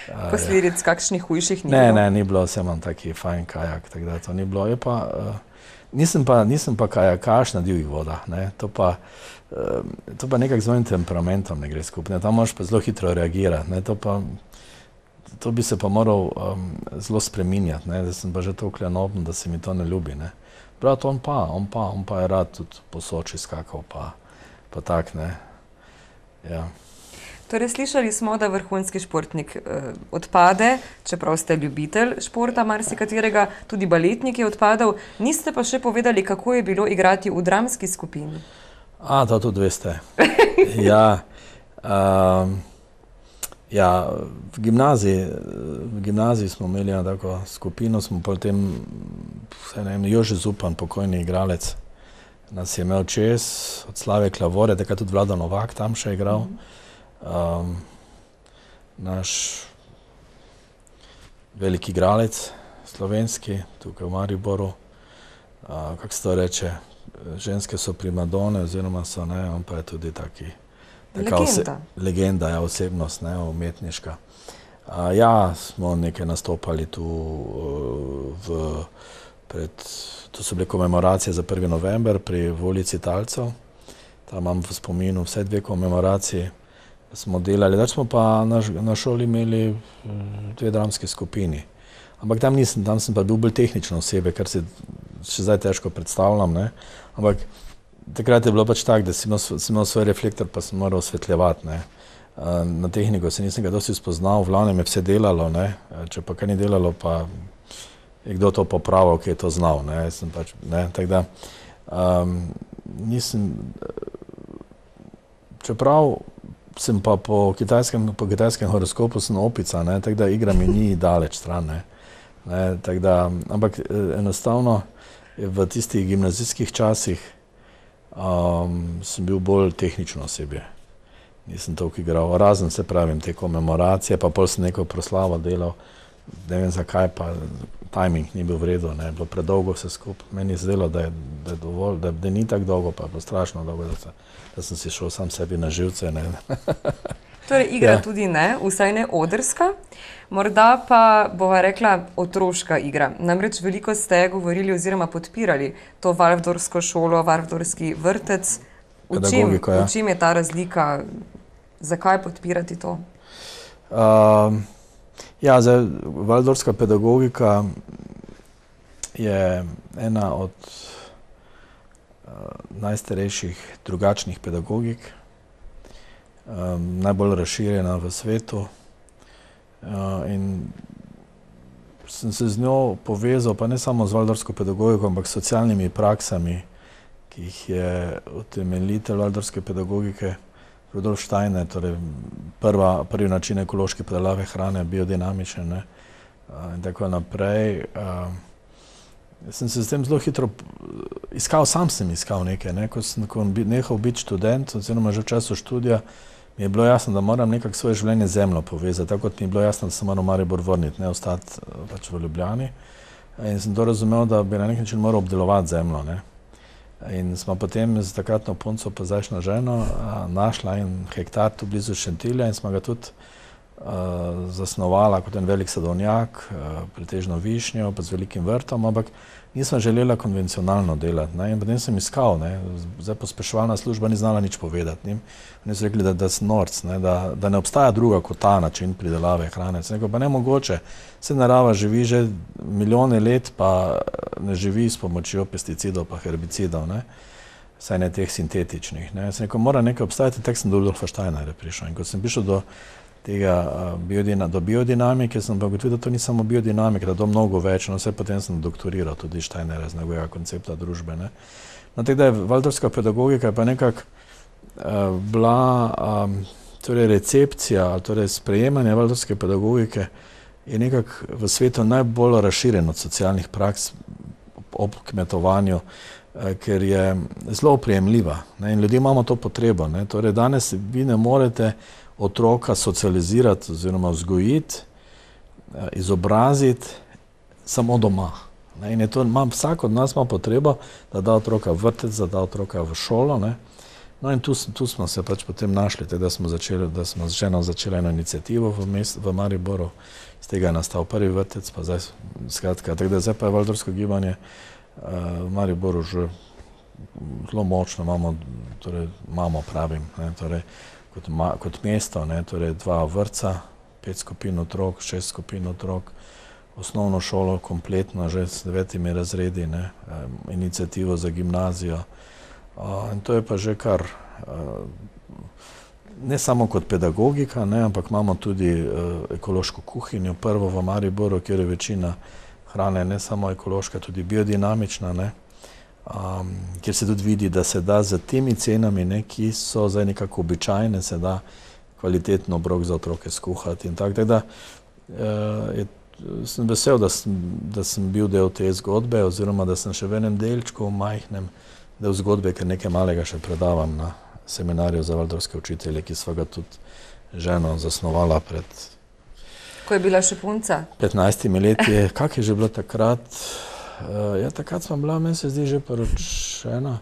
Posledic kakšnih hujših ni ne, bilo? Ne, ni bilo, vse imam taki fajn kajak, tako da to ni bilo. Je pa, uh, nisem, pa, nisem pa kajakaš na divjih vodah, ne, to pa, uh, to pa nekak z mojim temperamentom ne gre skupaj, tam moraš pa zelo hitro reagirati, ne, to pa, to bi se pa moral um, zelo spreminjati, ne, da sem pa že toliko enoben, da se mi to ne ljubi, ne. Brat, on pa, on pa, on pa je rad tudi po Soči skakal, pa, pa tak, ne, ja. Torej, slišali smo, da vrhunski športnik eh, odpade, čeprav ste ljubitelj športa marsikaterega, tudi baletnik je odpadal. Niste pa še povedali, kako je bilo igrati v dramski skupini. A, to tudi veste. Ja, um, ja, v gimnaziji, v gimnaziji smo imeli eno tako skupino, smo potem, ne vem, Jože Zupan, pokojni igralec, nas je imel čez, od Slave Klavore, takrat tudi Vlado Novak tam še igral. Mm. Um, naš veliki igralec, slovenski, tukaj v Mariboru, uh, kako se to reče, ženske so primadone, oziroma so, ne, on pa je tudi taki, taka legenda. Ose, legenda, ja, osebnost, ne, umetniška. Uh, ja, smo nekaj nastopali tu uh, v, pred, to so bile komemoracije za prvi november pri Ulici Talcev, tam imam v spominu vse dve komemoraciji, smo delali, da smo pa na, na šoli imeli dve dramske skupini. Ampak tam nisem, tam sem pa bil bolj tehnična osebe, kar si še zdaj težko predstavljam, ne. Ampak takrat je bilo pač tak, da si imel, si imel svoj reflektor, pa sem moral osvetljevati, ne. Na tehniko se nisem ga dosti spoznal, v glavnem je vse delalo, ne. Če pa kaj ni delalo, pa je kdo to popravil, ki je to znal, ne. Sem pač, ne, tako da um, nisem, čeprav sem pa po kitajskem, po kitajskem horoskopu sem opica, ne, tako da igra mi ni daleč stran, ne, ne, tako da, ampak enostavno v tistih gimnazijskih časih um, sem bil bolj tehnično osebje. Nisem toliko igral, razen se pravim te komemoracije, pa pol sem neko proslavo delal, ne vem zakaj, pa timing ni bil v redu, ne, bilo predolgo vse skupaj. Meni je zdelo, da je, da je dovolj, da, da ni tako dolgo, pa je bilo strašno dolgo, da, se, da sem si šel sam sebi na živce, ne. Torej, igra Ja. tudi ne, vsaj ne odrska, morda pa bova rekla otroška igra. Namreč veliko ste govorili oziroma podpirali to Waldorfsko šolo, Waldorfski vrtec. V čem, Pedagogiko, ja. v čem je ta razlika? Zakaj podpirati to? Um, ja, zdaj, Waldorfska pedagogika je ena od uh, najstarejših drugačnih pedagogik, um, najbolj razširjena v svetu, uh, in sem se z njo povezal, pa ne samo z Waldorfsko pedagogiko, ampak s socialnimi praksami, ki jih je utemeljitelj Waldorfske pedagogike Rudolf Steiner, torej prva, prvi način ekološke predelave hrane, biodinamične, ne, in tako naprej. Sem se s tem zelo hitro iskal, sam sem iskal nekaj, ne, ko sem ko nehal biti študent, oziroma že v času študija, mi je bilo jasno, da moram nekako svoje življenje z zemljo povezati, tako kot mi je bilo jasno, da se moram v Maribor vrniti, ne ostati pač v Ljubljani. In sem to razumel, da bi na nek način moral obdelovati zemljo, ne. In smo potem z takratno punco, pa zdajšnjo ženo, našla en hektar tu blizu Šentilja in smo ga tudi uh, zasnovala kot en velik sadovnjak, uh, pretežno višnjo, pa z velikim vrtom, ampak nisem želela konvencionalno delati, ne, in potem sem iskal, ne, zdaj pospeševalna služba ni znala nič povedati, ne, oni so rekli, da, da sem norc, ne, da, da ne obstaja druga kot ta način pridelave hrane, sem rekel, pa ne mogoče, vse narava živi že milijone let, pa ne živi s pomočjo pesticidov pa herbicidov, ne, saj ne teh sintetičnih, ne, sem rekel, mora nekaj obstajati, tak sem do Rudolfa Steinerja prišel, in ko sem prišel do tega uh, biodina, do biodinamike, sem pa ugotovil, da to ni samo biodinamika, da to mnogo več, no vse potem sem doktoriral tudi Steinerja z njegovega koncepta družbe, ne. No, tako da je Waldorfska pedagogika pa nekako uh, bila um, torej recepcija, torej sprejemanje Waldorfske pedagogike je nekako v svetu najbolj razširjen od socialnih praks ob kmetovanju, uh, ker je zelo oprijemljiva, ne, in ljudje imamo to potrebo, ne. Torej danes vi ne morete otroka socializirati oziroma vzgojiti, izobraziti samo doma. Ne, in je to, ima, vsak od nas ima potrebo, da da otroka v vrtec, da da otroka v šolo, ne. No in tu, tu smo se pač potem našli, da smo začeli, da smo z ženo začeli eno inicijativo v, mest, v Mariboru, iz tega je nastal prvi vrtec, pa zdaj, skratka, tako da zdaj pa je Valdorfsko gibanje uh, v Mariboru že zelo močno, imamo, torej, imamo pravim, ne, torej, kot, ma, kot mesto, ne, torej dva vrtca, pet skupin otrok, šest skupin otrok, osnovno šolo kompletno, že s devetimi razredi, ne, um, inicijativo za gimnazijo. Uh, in to je pa že kar, uh, ne samo kot pedagogika, ne, ampak imamo tudi uh, ekološko kuhinjo, prvo v Mariboru, kjer je večina hrane ne samo ekološka, tudi biodinamična, ne, um, kjer se tudi vidi, da se da z temi cenami, ne, ki so zdaj nekako običajne, se da kvalitetno obrok za otroke skuhati in tako, da uh, je, sem vesel, da sem, da sem bil del te zgodbe, oziroma da sem še v enem delčku majhnem del zgodbe, ker nekaj malega še predavam na seminarju za valdorfske učitelje, ki sva ga tudi ženo zasnovala pred Ko je bila še punca? petnajstimi leti. Kak je že bilo takrat? Uh, ja, takrat smo bila, meni se zdi, že poročena.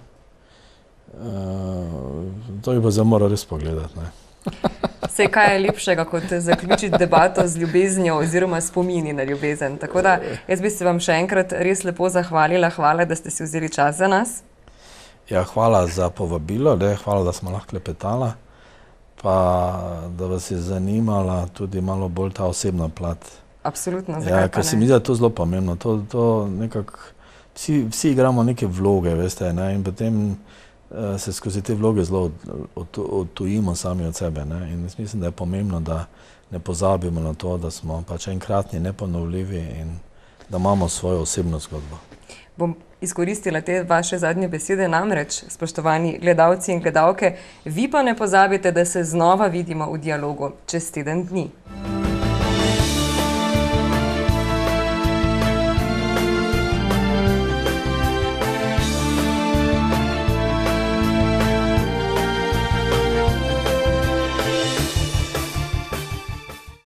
Uh, to bi pa zdaj moral res pogledati, ne. Sej, kaj je lepšega, kot zaključiti debato z ljubeznijo oziroma spomini na ljubezen. Tako da, jaz bi se vam še enkrat res lepo zahvalila. Hvala, da ste si vzeli čas za nas. Ja, hvala za povabilo, ne, hvala, da smo lahko klepetala, pa da vas je zanimala tudi malo bolj ta osebna plat. Absolutno, zakaj ja, pa ne? ker se mi zdi, da je to zelo pomembno. To, to nekako, vsi, vsi igramo neke vloge, veste, ne, in potem uh, se skozi te vloge zelo odtujimo sami od sebe, ne, in mislim, da je pomembno, da ne pozabimo na to, da smo pač enkratni, neponovljivi in da imamo svojo osebno zgodbo. Bom izkoristila te vaše zadnje besede, namreč, spoštovani gledalci in gledalke, vi pa ne pozabite, da se znova vidimo v Dialogu čez teden dni.